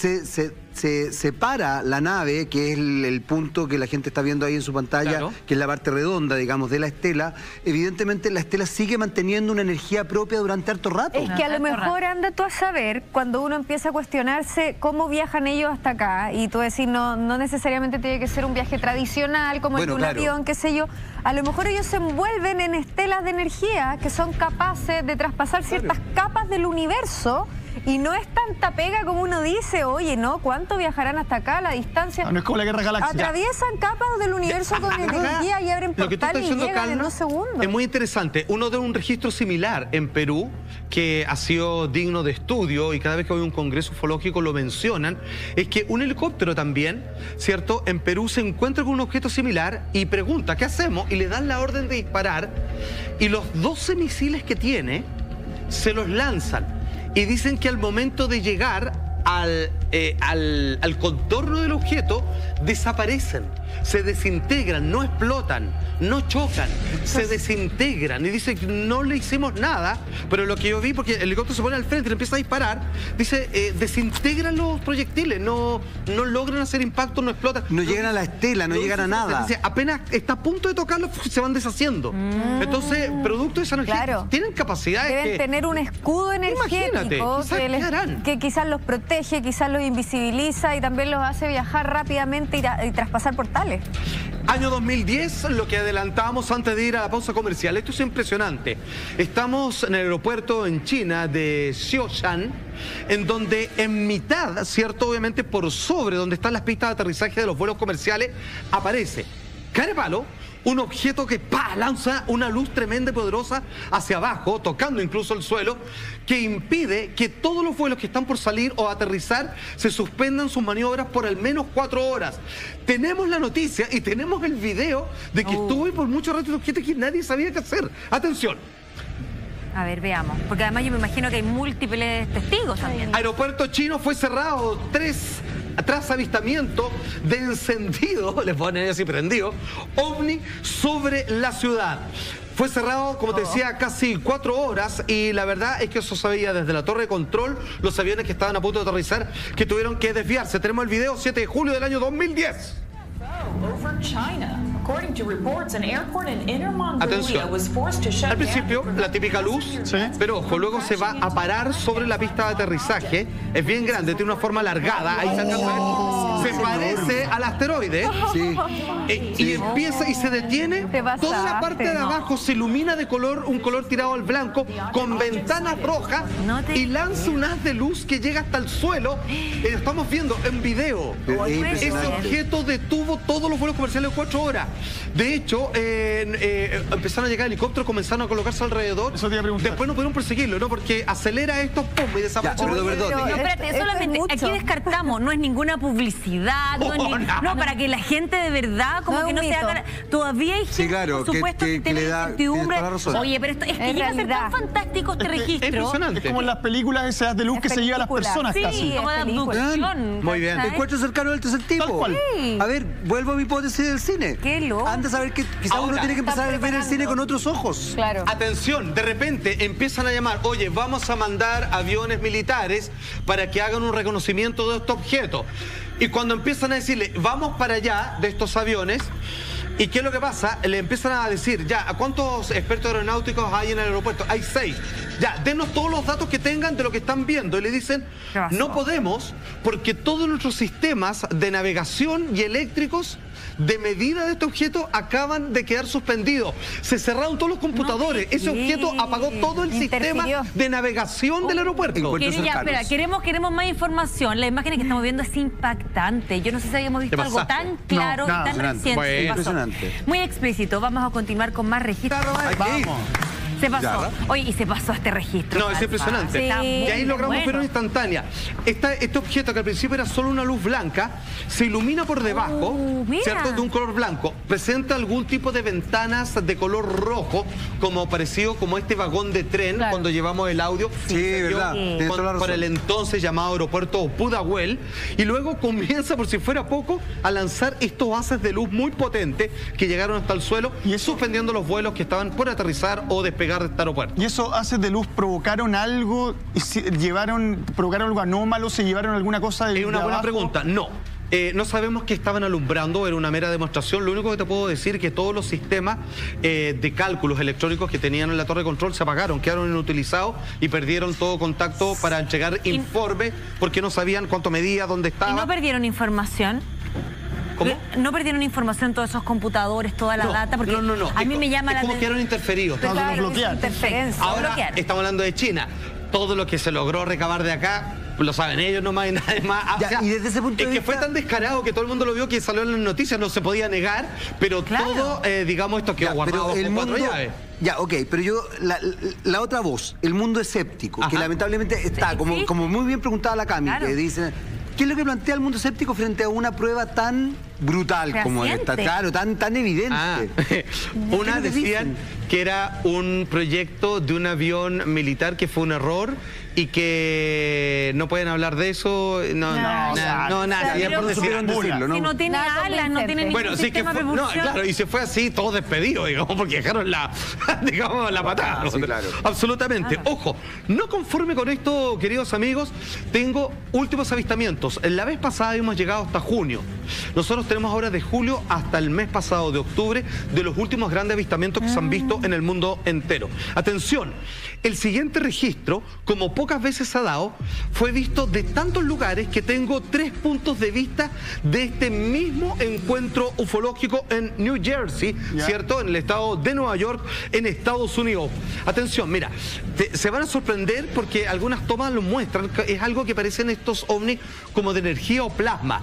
se separa la nave, que es el punto que la gente está viendo ahí en su pantalla, que es la parte redonda, digamos, de la estela, evidentemente la estela sigue manteniendo una energía propia durante harto rato. Es que a lo mejor anda tú a saber, cuando uno empieza a cuestionarse cómo viajan ellos hasta acá, y tú decís, no necesariamente tiene que ser un viaje tradicional, como en un avión, qué sé yo, a lo mejor ellos se envuelven en estelas de energía que son capaces de traspasar ciertas capas del universo. Y no es tanta pega como uno dice, oye, ¿no? ¿Cuánto viajarán hasta acá? La distancia... No es como la Guerra Galáctica. Atraviesan capas del universo con energía y abren portales y llegan en 2 segundos. Es muy interesante. Uno de un registro similar en Perú, que ha sido digno de estudio, y cada vez que hay un congreso ufológico lo mencionan, es que un helicóptero también, ¿cierto? En Perú se encuentra con un objeto similar y pregunta, ¿qué hacemos? Y le dan la orden de disparar, y los 12 misiles que tiene se los lanzan. Y dicen que al momento de llegar al contorno del objeto, desaparecen, se desintegran, no explotan, no chocan, se desintegran. Y dice que no le hicimos nada, pero lo que yo vi, porque el helicóptero se pone al frente y le empieza a disparar, dice, desintegran los proyectiles, no logran hacer impacto, no explotan. No llegan a la estela, no llegan a nada. Dice, apenas está a punto de tocarlo, se van deshaciendo. Entonces, producto de esa energía, tienen capacidades. Deben tener un escudo energético que quizás los protege, quizás los invisibiliza y también los hace viajar rápidamente y traspasar portales. Año 2010, lo que adelantábamos antes de ir a la pausa comercial. Esto es impresionante. Estamos en el aeropuerto en China de Xiaoshan, en donde en mitad, ¿cierto? Obviamente por sobre donde están las pistas de aterrizaje de los vuelos comerciales, aparece carepalo un objeto que lanza una luz tremenda y poderosa hacia abajo, tocando incluso el suelo, que impide que todos los vuelos que están por salir o aterrizar se suspendan sus maniobras por al menos 4 horas. Tenemos la noticia y tenemos el video de que estuvo ahí por mucho rato el objeto que nadie sabía qué hacer. Atención. A ver, veamos. Porque además yo me imagino que hay múltiples testigos también. Aeropuerto chino fue cerrado tras avistamiento de encendido, le ponen así prendido, ovni sobre la ciudad. Fue cerrado, como te decía, casi 4 horas, y la verdad es que eso se veía desde la torre de control, los aviones que estaban a punto de aterrizar, que tuvieron que desviarse. Tenemos el video, 7 de julio del año 2010. Atención, al principio la típica luz, pero ojo, luego se va a parar sobre la pista de aterrizaje. Es bien grande, tiene una forma alargada, ahí se alcanza a ver. Se parece al asteroide, y empieza y se detiene. Toda la parte de abajo se ilumina de color, un color tirado al blanco, con ventanas rojas, y lanza un haz de luz que llega hasta el suelo. Lo estamos viendo en video. Ese objeto detuvo todos los vuelos comerciales de 4 horas. De hecho, empezaron a llegar helicópteros, comenzaron a colocarse alrededor. Después no pudieron perseguirlo, ¿no? Porque acelera esto, pum, y desaparece. No, espérate, solamente aquí descartamos, no es ninguna publicidad, no, para que la gente de verdad como que no se haga. Todavía hay gente, por supuesto, que tiene incertidumbre. Oye, pero esto, es que llega a ser tan fantástico este registro. Es impresionante. Es como en las películas esas de luz que se lleva a las personas casi. Como de abducción. Muy bien. Te encuentro cercano del tercer tipo. A ver, vuelvo a mi hipótesis del cine. Qué loco. Anda a saber que quizás uno tiene que empezar a ver el cine con otros ojos. Claro. Atención, de repente empiezan a llamar, oye, vamos a mandar aviones militares para que hagan un reconocimiento de este objeto. Y cuando empiezan a decirle, vamos para allá de estos aviones, ¿y qué es lo que pasa? Le empiezan a decir, ya, ¿cuántos expertos aeronáuticos hay en el aeropuerto? Hay 6. Ya, denos todos los datos que tengan de lo que están viendo. Y le dicen, no podemos, porque todos nuestros sistemas de navegación y eléctricos de medida de este objeto acaban de quedar suspendidos. Se cerraron todos los computadores. Ese objeto apagó todo el sistema de navegación del aeropuerto. Queremos más información. La imagen que estamos viendo es impactante. Yo no sé si habíamos visto algo tan claro y tan reciente. Bueno, impresionante. Muy explícito. Vamos a continuar con más registros. Vamos. Se pasó. Oye, y se pasó este registro. No, es impresionante. Sí, y ahí logramos ver una instantánea. Este objeto, que al principio era solo una luz blanca, se ilumina por debajo, ¿cierto? De un color blanco. Presenta algún tipo de ventanas de color rojo, como parecido como este vagón de tren, cuando llevamos el audio. Sí, verdad. Por el entonces llamado aeropuerto Pudahuel. Y luego comienza, por si fuera poco, a lanzar estos haces de luz muy potentes que llegaron hasta el suelo, y suspendiendo los vuelos que estaban por aterrizar o despegar de este aeropuerto. ¿Y esos haces de luz provocaron algo? ¿Provocaron algo anómalo? ¿Se llevaron alguna cosa de Es una buena pregunta. No. No sabemos qué estaban alumbrando, era una mera demostración. Lo único que te puedo decir es que todos los sistemas de cálculos electrónicos que tenían en la torre de control se apagaron, quedaron inutilizados y perdieron todo contacto para entregar informe porque no sabían cuánto medía, dónde estaba. ¿Y no perdieron información? ¿Cómo? ¿No perdieron información todos esos computadores, toda la data? Porque no. A mí me llama la atención. Es como quedaron interferidos. Ahora estamos hablando de China. Todo lo que se logró recabar de acá, lo saben ellos nomás y nadie más. Ya, y desde ese punto de vista... que fue tan descarado que todo el mundo lo vio, que salió en las noticias, no se podía negar, pero todo, digamos, esto quedó guardado con cuatro llaves. Ya, ok, pero yo, la otra voz, el mundo escéptico, que lamentablemente está, como muy bien preguntaba la Cami, que dice... ¿Qué es lo que plantea el mundo escéptico frente a una prueba tan brutal como esta? Claro, tan evidente. Una decían que era un proyecto de un avión militar que fue un error y que no pueden hablar de eso. Nada. Por decirlo, ¿no? Si no tiene alas, no tiene ningún sistema de propulsión. Claro, y se fue así, todo despedido, digamos, porque dejaron la patada. Sí, claro. Absolutamente. Ojo, no conforme con esto, queridos amigos, tengo últimos avistamientos. La vez pasada hemos llegado hasta junio. Nosotros tenemos ahora de julio hasta el mes pasado de octubre de los últimos grandes avistamientos que se han visto en el mundo entero. Atención, el siguiente registro, como pocas veces se ha dado, fue visto de tantos lugares que tengo 3 puntos de vista de este mismo encuentro ufológico en New Jersey, ¿cierto? En el estado de Nueva York, en Estados Unidos. Atención, mira, se van a sorprender porque algunas tomas lo muestran, es algo que parecen estos ovnis como de energía o plasma.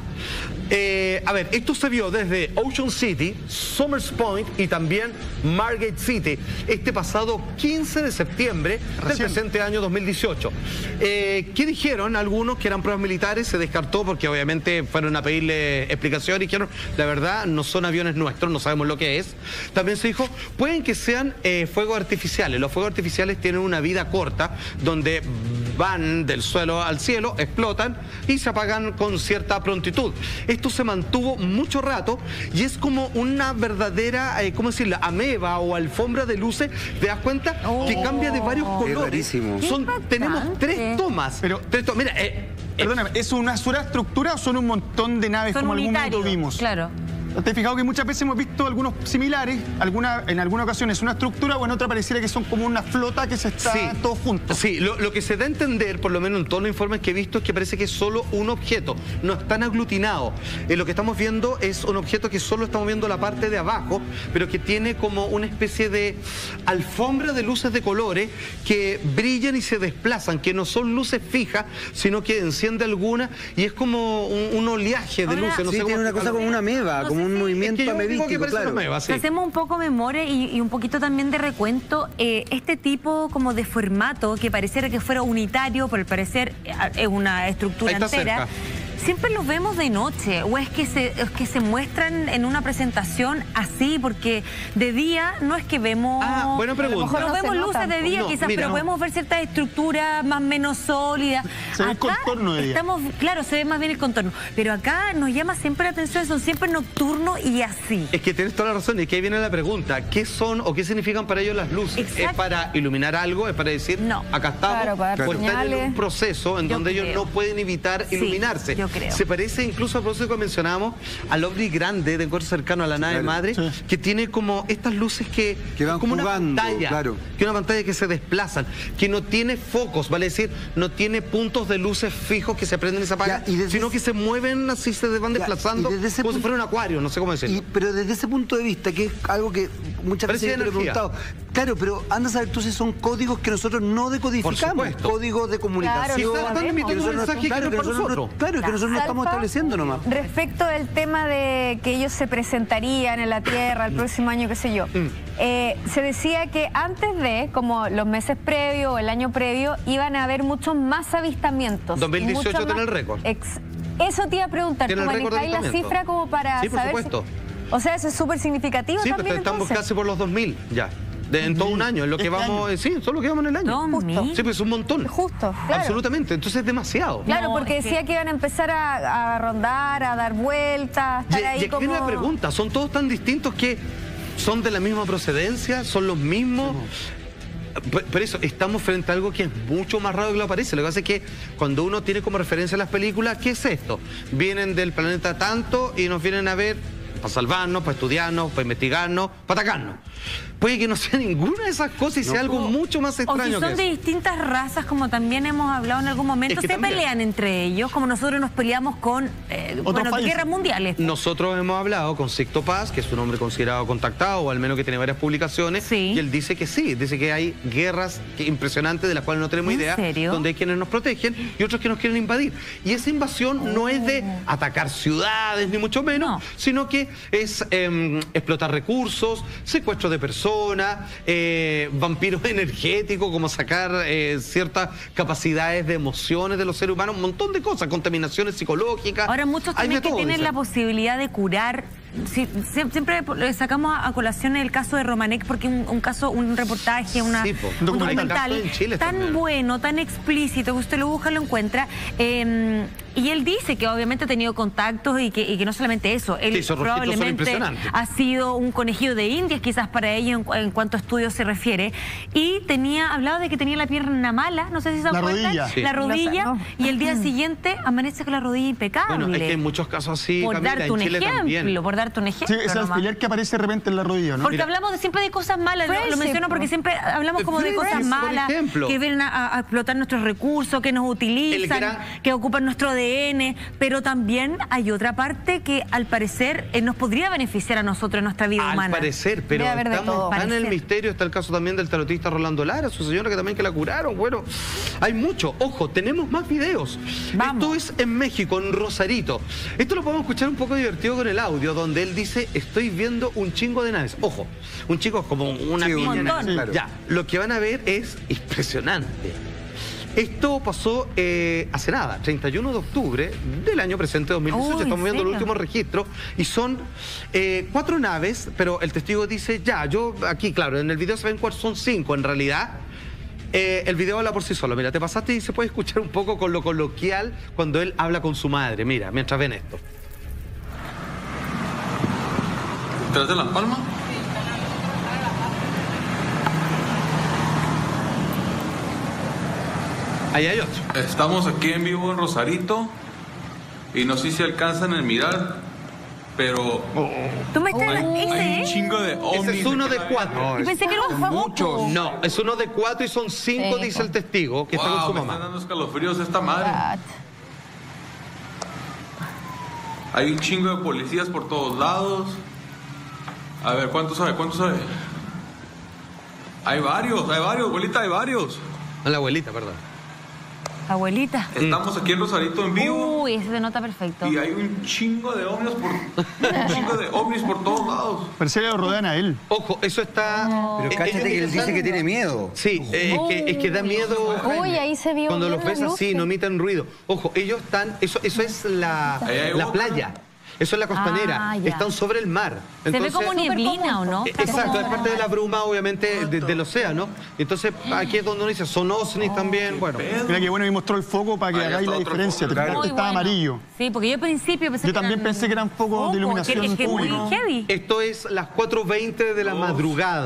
A ver, esto se vio desde Ocean City, Somers Point y también Margate City, este pasado 15 de septiembre del presente año 2018. ¿Qué dijeron algunos? Que eran pruebas militares, se descartó porque obviamente fueron a pedirle explicación y dijeron, la verdad, no son aviones nuestros, no sabemos lo que es. También se dijo, pueden que sean fuegos artificiales. Los fuegos artificiales tienen una vida corta, donde van del suelo al cielo, explotan y se apagan con cierta prontitud. Esto se mantuvo mucho rato y es como una verdadera, ¿cómo decirlo? Ameba o alfombra de luces. ¿Te das cuenta? Que cambia de varios colores. Es rarísimo. Tenemos 3 tomas. Mira, perdóname, ¿es una sola estructura o son un montón de naves como algún momento vimos? Claro. ¿Te has fijado que muchas veces hemos visto algunos similares? En alguna ocasión es una estructura o en otra pareciera que son como una flota que se está todos juntos. Sí, lo que se da a entender, por lo menos en todos los informes que he visto, es que parece que es solo un objeto, no están aglutinados. Lo que estamos viendo es un objeto que solo estamos viendo la parte de abajo, pero que tiene como una especie de alfombra de luces de colores que brillan y se desplazan, que no son luces fijas, sino que enciende alguna y es como un oleaje de luces. No sé, tiene una cosa como una ameba, como un movimiento amebístico, claro. Si hacemos un poco memoria y un poquito también de recuento, este tipo como de formato que pareciera que fuera unitario, pero al parecer es una estructura entera. ¿Siempre los vemos de noche o es que se muestran en una presentación así? Porque de día no es que vemos... buena pregunta. No vemos luces de día quizás, pero podemos ver ciertas estructuras más o menos sólidas. Se ve el contorno de día. Claro, se ve más bien el contorno. Pero acá nos llama siempre la atención, son siempre nocturnos y así. Es que tienes toda la razón y que ahí viene la pregunta. ¿Qué son o qué significan para ellos las luces? Exacto. ¿Es para iluminar algo? ¿Es para decir, acá estamos? Claro, para dar o están en señales. un proceso en donde ellos no pueden evitar iluminarse. creo. Se parece incluso, a propósito que mencionábamos, al ovni grande de encuentro cercano a la nave madre, que tiene como estas luces que van como jugando, una pantalla, claro. que una pantalla que se desplazan, que no tiene focos, vale decir, no tiene puntos de luces fijos que se prenden y se apagan, sino que se mueven así, se van desplazando como si fuera un acuario, no sé cómo decirlo. Pero desde ese punto de vista, que es algo que muchas veces yo le he preguntado, claro, pero anda a saber tú si son códigos que nosotros no decodificamos, códigos de comunicación, claro, que nosotros no estamos estableciendo nomás. Respecto del tema de que ellos se presentarían en la Tierra el próximo año, qué sé yo, se decía que antes de, como los meses previos o el año previo, iban a haber muchos más avistamientos. 2018 tiene el récord. Eso te iba a preguntar, ¿tú manejáis la cifra como para saber? Sí, por supuesto. O sea, eso es súper significativo también, pero estamos casi por los 2000 ya. En todo un año, en lo que vamos, sí, solo que vamos en el año. Sí, pues es un montón. Justo, claro. Absolutamente, entonces es demasiado. Claro, porque decía que iban a empezar a rondar, a dar vueltas, estar ahí como... Y aquí la pregunta, ¿son todos tan distintos que son de la misma procedencia? ¿Son los mismos? Por eso, estamos frente a algo que es mucho más raro de lo que parece. Lo que pasa es que cuando uno tiene como referencia las películas, ¿qué es esto? Vienen del planeta tanto y nos vienen a ver para salvarnos, para estudiarnos, para investigarnos, para atacarnos. Puede que no sea ninguna de esas cosas y sea algo mucho más extraño. O si son de distintas razas, como también hemos hablado en algún momento, se pelean entre ellos, como nosotros nos peleamos con guerras mundiales. Nosotros hemos hablado con Sixto Paz, que es un hombre considerado contactado, o al menos que tiene varias publicaciones, y él dice que sí, dice que hay guerras impresionantes de las cuales no tenemos idea, donde hay quienes nos protegen y otros que nos quieren invadir. Y esa invasión no es de atacar ciudades, ni mucho menos, sino que es explotar recursos, secuestro de personas, vampiros energéticos, como sacar ciertas capacidades de emociones de los seres humanos, un montón de cosas, contaminaciones psicológicas. Ahora muchos también que tienen la posibilidad de curar. Sí, siempre sacamos a colación el caso de Romanek porque un reportaje, un documental tan bueno, tan explícito, que usted lo busca, lo encuentra, y él dice que obviamente ha tenido contactos y que no solamente eso, él probablemente ha sido un conejillo de indias quizás para ellos en cuanto a estudios se refiere, y hablaba de que tenía la pierna mala, no sé si se dan cuenta, la rodilla, y el día siguiente amanece con la rodilla impecable. Bueno, es que en muchos casos así, por darte un ejemplo, por darte un ejemplo. Sí, es el alfiler que aparece de repente en la rodilla, ¿no? Porque hablamos siempre de cosas malas, lo menciono porque siempre hablamos como de cosas malas, que vienen a explotar nuestros recursos, que nos utilizan, que ocupan nuestro ADN, pero también hay otra parte que al parecer nos podría beneficiar a nosotros en nuestra vida humana. Al parecer, pero estamos tan en el misterio. Está el caso también del tarotista Rolando Lara, su señora que también que la curaron. Bueno, hay mucho. Ojo, tenemos más videos. Esto es en México, en Rosarito. Esto lo podemos escuchar un poco divertido con el audio, donde él dice, estoy viendo un chingo de naves. Ojo, un chico es como una piña. Ya, lo que van a ver es impresionante. Esto pasó hace nada, 31 de octubre del año presente, 2018. Estamos viendo el último registro y son 4 naves, pero el testigo dice, aquí, claro, en el video se ven cuáles son 5. En realidad, el video habla por sí solo. Mira, te pasaste y se puede escuchar un poco con lo coloquial cuando él habla con su madre. Mira, mientras ven esto. ¿Tras de Las Palmas? Ahí hay otro. Estamos aquí en vivo en Rosarito y no sé si alcanzan a mirar, pero ¿Tú me estás hay un chingo de ovnis. Ese es uno de 4. Yo pensé que era un famoso. No, es uno de 4 y son 5, dice el testigo, que está con su mamá. Me están dando escalofríos esta madre. Hay un chingo de policías por todos lados. A ver, ¿cuánto sabe? ¿Cuánto sabe? Hay varios, abuelita, hay varios. La abuelita, perdón. Abuelita. Estamos aquí en Rosarito en vivo. Uy, ese se nota perfecto. Y hay un chingo de ovnis por todos lados. Parece que lo rodean a él. Ojo, eso está... Pero cállate que él dice que tiene miedo. Sí, es que da miedo. Uy, ahí se vio. Cuando los ves así, no emiten ruido. Ojo, ellos están... Eso es la playa. Eso es la costanera, están sobre el mar. Entonces, se ve como nieblina, ¿o no? Exacto, es parte de la bruma, obviamente, del océano. Entonces, aquí es donde uno dice, son ovnis también. Bueno, mira que bueno, y mostró el foco para que hagáis la diferencia. Estaba amarillo. Sí, porque yo al principio pensé Yo también pensé que eran focos de iluminación. Es que muy heavy. Esto es las 4:20 de la madrugada.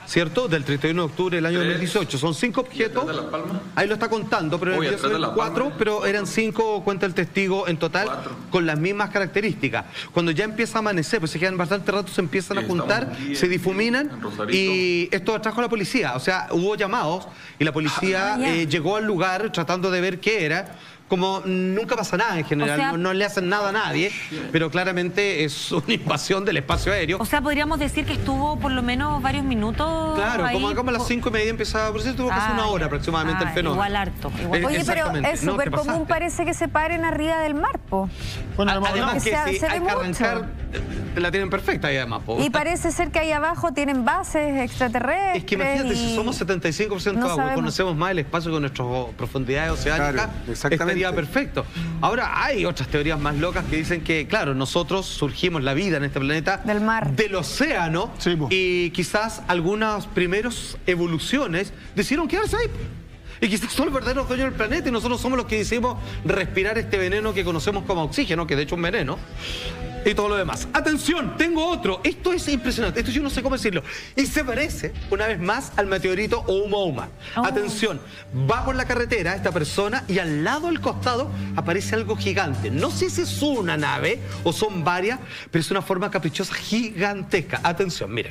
¿cierto? Del 31 de octubre del año 2018. Son 5 objetos. ¿De La Palma? Ahí lo está contando, pero Uy, son 4, pero eran 5, cuenta el testigo en total, 4. con las mismas características. Cuando ya empieza a amanecer, pues se quedan bastante rato, se empiezan a juntar, se difuminan y esto atrajo a la policía. O sea, hubo llamados y la policía llegó al lugar tratando de ver qué era. Como nunca pasa nada en general, o sea, no le hacen nada a nadie, pero claramente es una invasión del espacio aéreo. O sea, podríamos decir que estuvo por lo menos varios minutos. Claro, ahí, como a las 5:30 empezaba, por eso tuvo casi una hora aproximadamente el fenómeno. Igual harto. Igual. Oye, pero es súper común, parece que se paren arriba del mar, po. Bueno, además que si hay que arrancar, la tienen perfecta y además. Y parece ser que ahí abajo tienen bases extraterrestres. Es que imagínate, si somos 75% agua y conocemos más el espacio con nuestras profundidades oceánicas, exactamente. Perfecto. Ahora hay otras teorías más locas que dicen que, claro, nosotros surgimos la vida en este planeta del mar, del océano, y quizás algunas primeras evoluciones decidieron quedarse ahí. Y quizás son los verdaderos dueños del planeta y nosotros somos los que decidimos respirar este veneno que conocemos como oxígeno, que de hecho es un veneno, y todo lo demás. Atención, tengo otro. Esto es impresionante. Esto yo no sé cómo decirlo. Y se parece, una vez más, al meteorito Oumuamua. Atención, va por la carretera esta persona y al lado, al costado, aparece algo gigante. No sé si es una nave o son varias, pero es una forma caprichosa gigantesca. Atención, miren.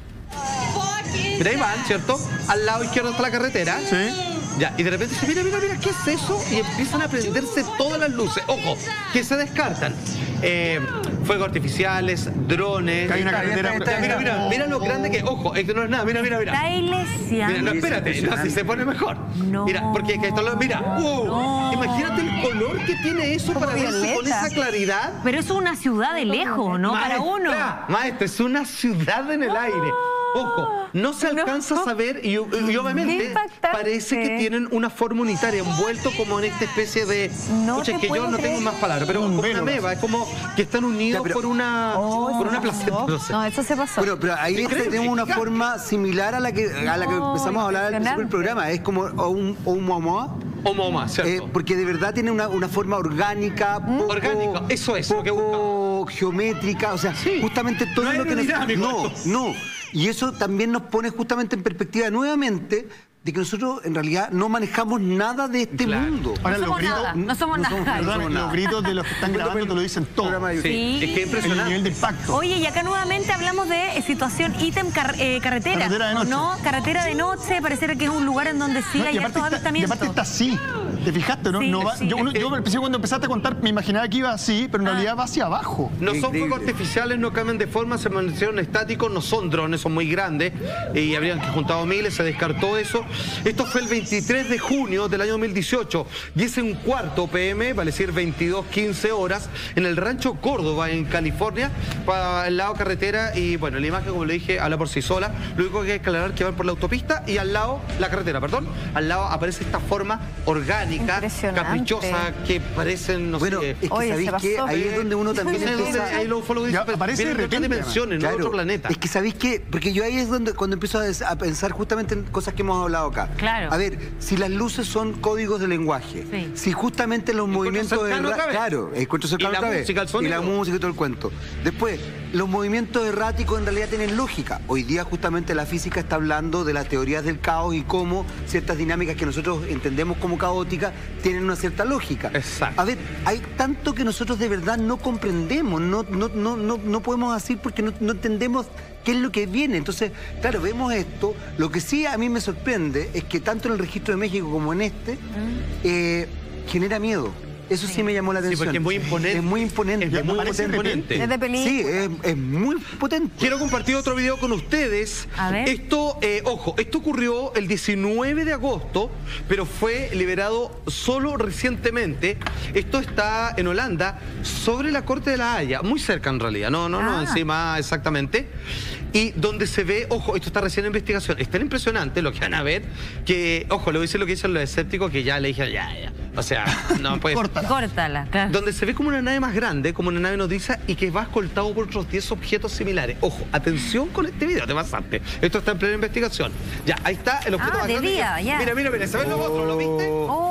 Mira, ahí van, ¿cierto? Al lado izquierdo está la carretera. Sí. Ya, y de repente dice, mira, ¿qué es eso? Y empiezan a prenderse todas las luces. Ojo, que se descartan. Fuegos artificiales, drones. Hay una carretera. Mira lo grande que, ojo, esto no es nada, mira. La iglesia. Mira, no, espérate, no, si se pone mejor. No. Mira, porque esto lo, mira, imagínate el color que tiene eso para verse con esa claridad. Pero eso es una ciudad de lejos, ¿no? Para uno. Maestra, es una ciudad en el aire. Ojo, no se alcanza a saber y obviamente parece que tienen una forma unitaria, envuelto como en esta especie de... Escucha, que yo no tengo más palabras, pero como una meba, es como que están unidos por una placenta. No, eso se pasó. Pero ahí tenemos una forma similar a la que empezamos a hablar al principio del programa. Es como Oumuamua, ¿cierto? porque de verdad tiene una forma orgánica, orgánica, eso es lo que buscamos. Geométrica, o sea, justamente todo lo que no. Y eso también nos pone justamente en perspectiva nuevamente de que nosotros en realidad no manejamos nada de este mundo. Ahora, no somos nada. Los gritos de los que están grabando te lo dicen todo. Sí. Es que es impresionante. El nivel de impacto. Oye, y acá nuevamente hablamos de situación ítem carretera. Carretera de noche. No, carretera de noche, pareciera que es un lugar en donde sí hay hartos avistamientos. Y aparte está así. ¿Te fijaste, no? Yo cuando empezaste a contar me imaginaba que iba así, pero en realidad va hacia abajo. No son fuegos artificiales, no cambian de forma, se mantienen estáticos, no son drones, son muy grandes y habrían juntado miles, se descartó eso. Esto fue el 23 de junio del año 2018, 10:15 p.m., vale decir 22:15 horas, en el rancho Córdoba, en California, para el lado carretera. Y bueno, la imagen, como le dije, habla por sí sola. Lo único que hay que aclarar que van por la autopista y al lado, la carretera, perdón, al lado aparece esta forma orgánica, caprichosa, que parecen, no sé. Es que ¿sabéis qué? Ahí es donde uno también empieza... Ahí los ufólogos dicen, aparece en otras dimensiones, en otro planeta. Es que ¿sabéis qué? Porque yo ahí es cuando empiezo a pensar justamente en cosas que hemos hablado acá. Claro. A ver, si las luces son códigos de lenguaje, si justamente los movimientos encuentro cercano otra vez, y la música y todo el cuento. Después, los movimientos erráticos en realidad tienen lógica. Hoy día justamente la física está hablando de las teorías del caos y cómo ciertas dinámicas que nosotros entendemos como caóticas tienen una cierta lógica. Exacto. A ver, hay tanto que nosotros de verdad no comprendemos, no podemos decir porque no entendemos qué es lo que viene. Entonces, claro, vemos esto. Lo que sí a mí me sorprende es que tanto en el Registro de México como en este, genera miedo. Eso sí me llamó la atención. Sí, porque es muy imponente. Es muy imponente. Es muy imponente. Es de película. Sí, es muy potente. Quiero compartir otro video con ustedes. A ver. Esto, ojo, esto ocurrió el 19 de agosto, pero fue liberado solo recientemente. Esto está en Holanda, sobre la Corte de la Haya, muy cerca en realidad, no encima exactamente. Y donde se ve, ojo, esto está recién en investigación, es tan impresionante lo que van a ver, que, ojo, le voy a decir lo que dicen los escépticos, que ya le dije, ya. O sea, no puede... Córtala, claro. Donde se ve como una nave más grande, como una nave nodriza, y que va escoltado por otros 10 objetos similares. Ojo, atención con este video, te pasaste. Esto está en plena investigación. Ya, ahí está el objeto más grande. Mira, ¿sabes lo otro? ¿Lo viste?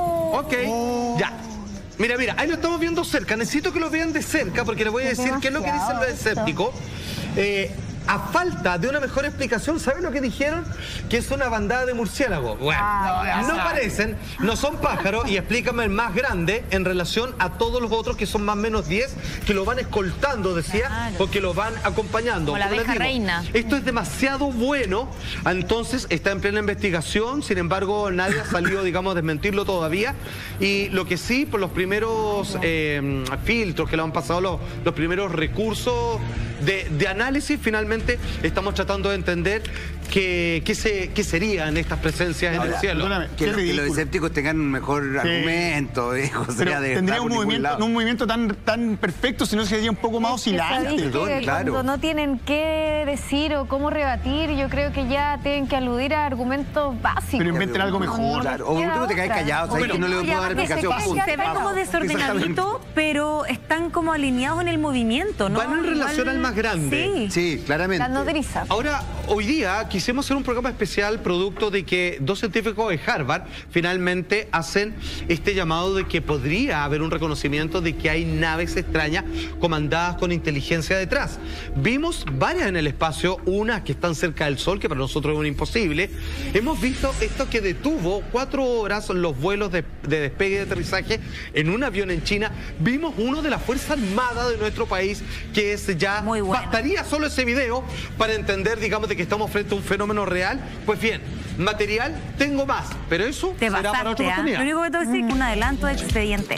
Ok, ya. Mira, ahí lo estamos viendo cerca. Necesito que lo vean de cerca, porque les voy a decir qué es lo que dicen los escépticos. a falta de una mejor explicación, ¿saben lo que dijeron? Que es una bandada de murciélagos. Bueno, no parecen, no son pájaros, y explícame el más grande en relación a todos los otros que son más o menos 10, que lo van escoltando, decía, porque lo van acompañando. Como la abeja reina. Esto es demasiado bueno, entonces está en plena investigación, sin embargo nadie ha salido, digamos, a desmentirlo todavía, y lo que sí, por los primeros filtros que le han pasado, los primeros recursos de análisis, finalmente estamos tratando de entender qué serían estas presencias en el cielo. Que los escépticos tengan un mejor argumento, tendría un movimiento tan perfecto, si no sería un poco más oscilante. Cuando no tienen qué decir o cómo rebatir, yo creo que ya tienen que aludir a argumentos básicos. Pero inventen algo mejor. O último te caes callado, sabes que no le puedo dar explicación. Se ven como desordenaditos, pero están como alineados en el movimiento, ¿no? Van en relación al más grande. Sí, claramente. La nodriza. Ahora, hoy día quisimos hacer un programa especial producto de que 2 científicos de Harvard finalmente hacen este llamado de que podría haber un reconocimiento de que hay naves extrañas comandadas con inteligencia detrás. Vimos varias en el espacio, unas que están cerca del Sol, que para nosotros es un imposible. Hemos visto esto que detuvo 4 horas los vuelos de despegue y de aterrizaje en un avión en China. Vimos uno de la Fuerza Armada de nuestro país, que es ya... Muy bueno. Bastaría solo ese video para entender, digamos, de que estamos frente a un fenómeno real. Pues bien, material tengo más, pero eso será para otra oportunidad. Lo único que te voy a decir es un adelanto de expediente.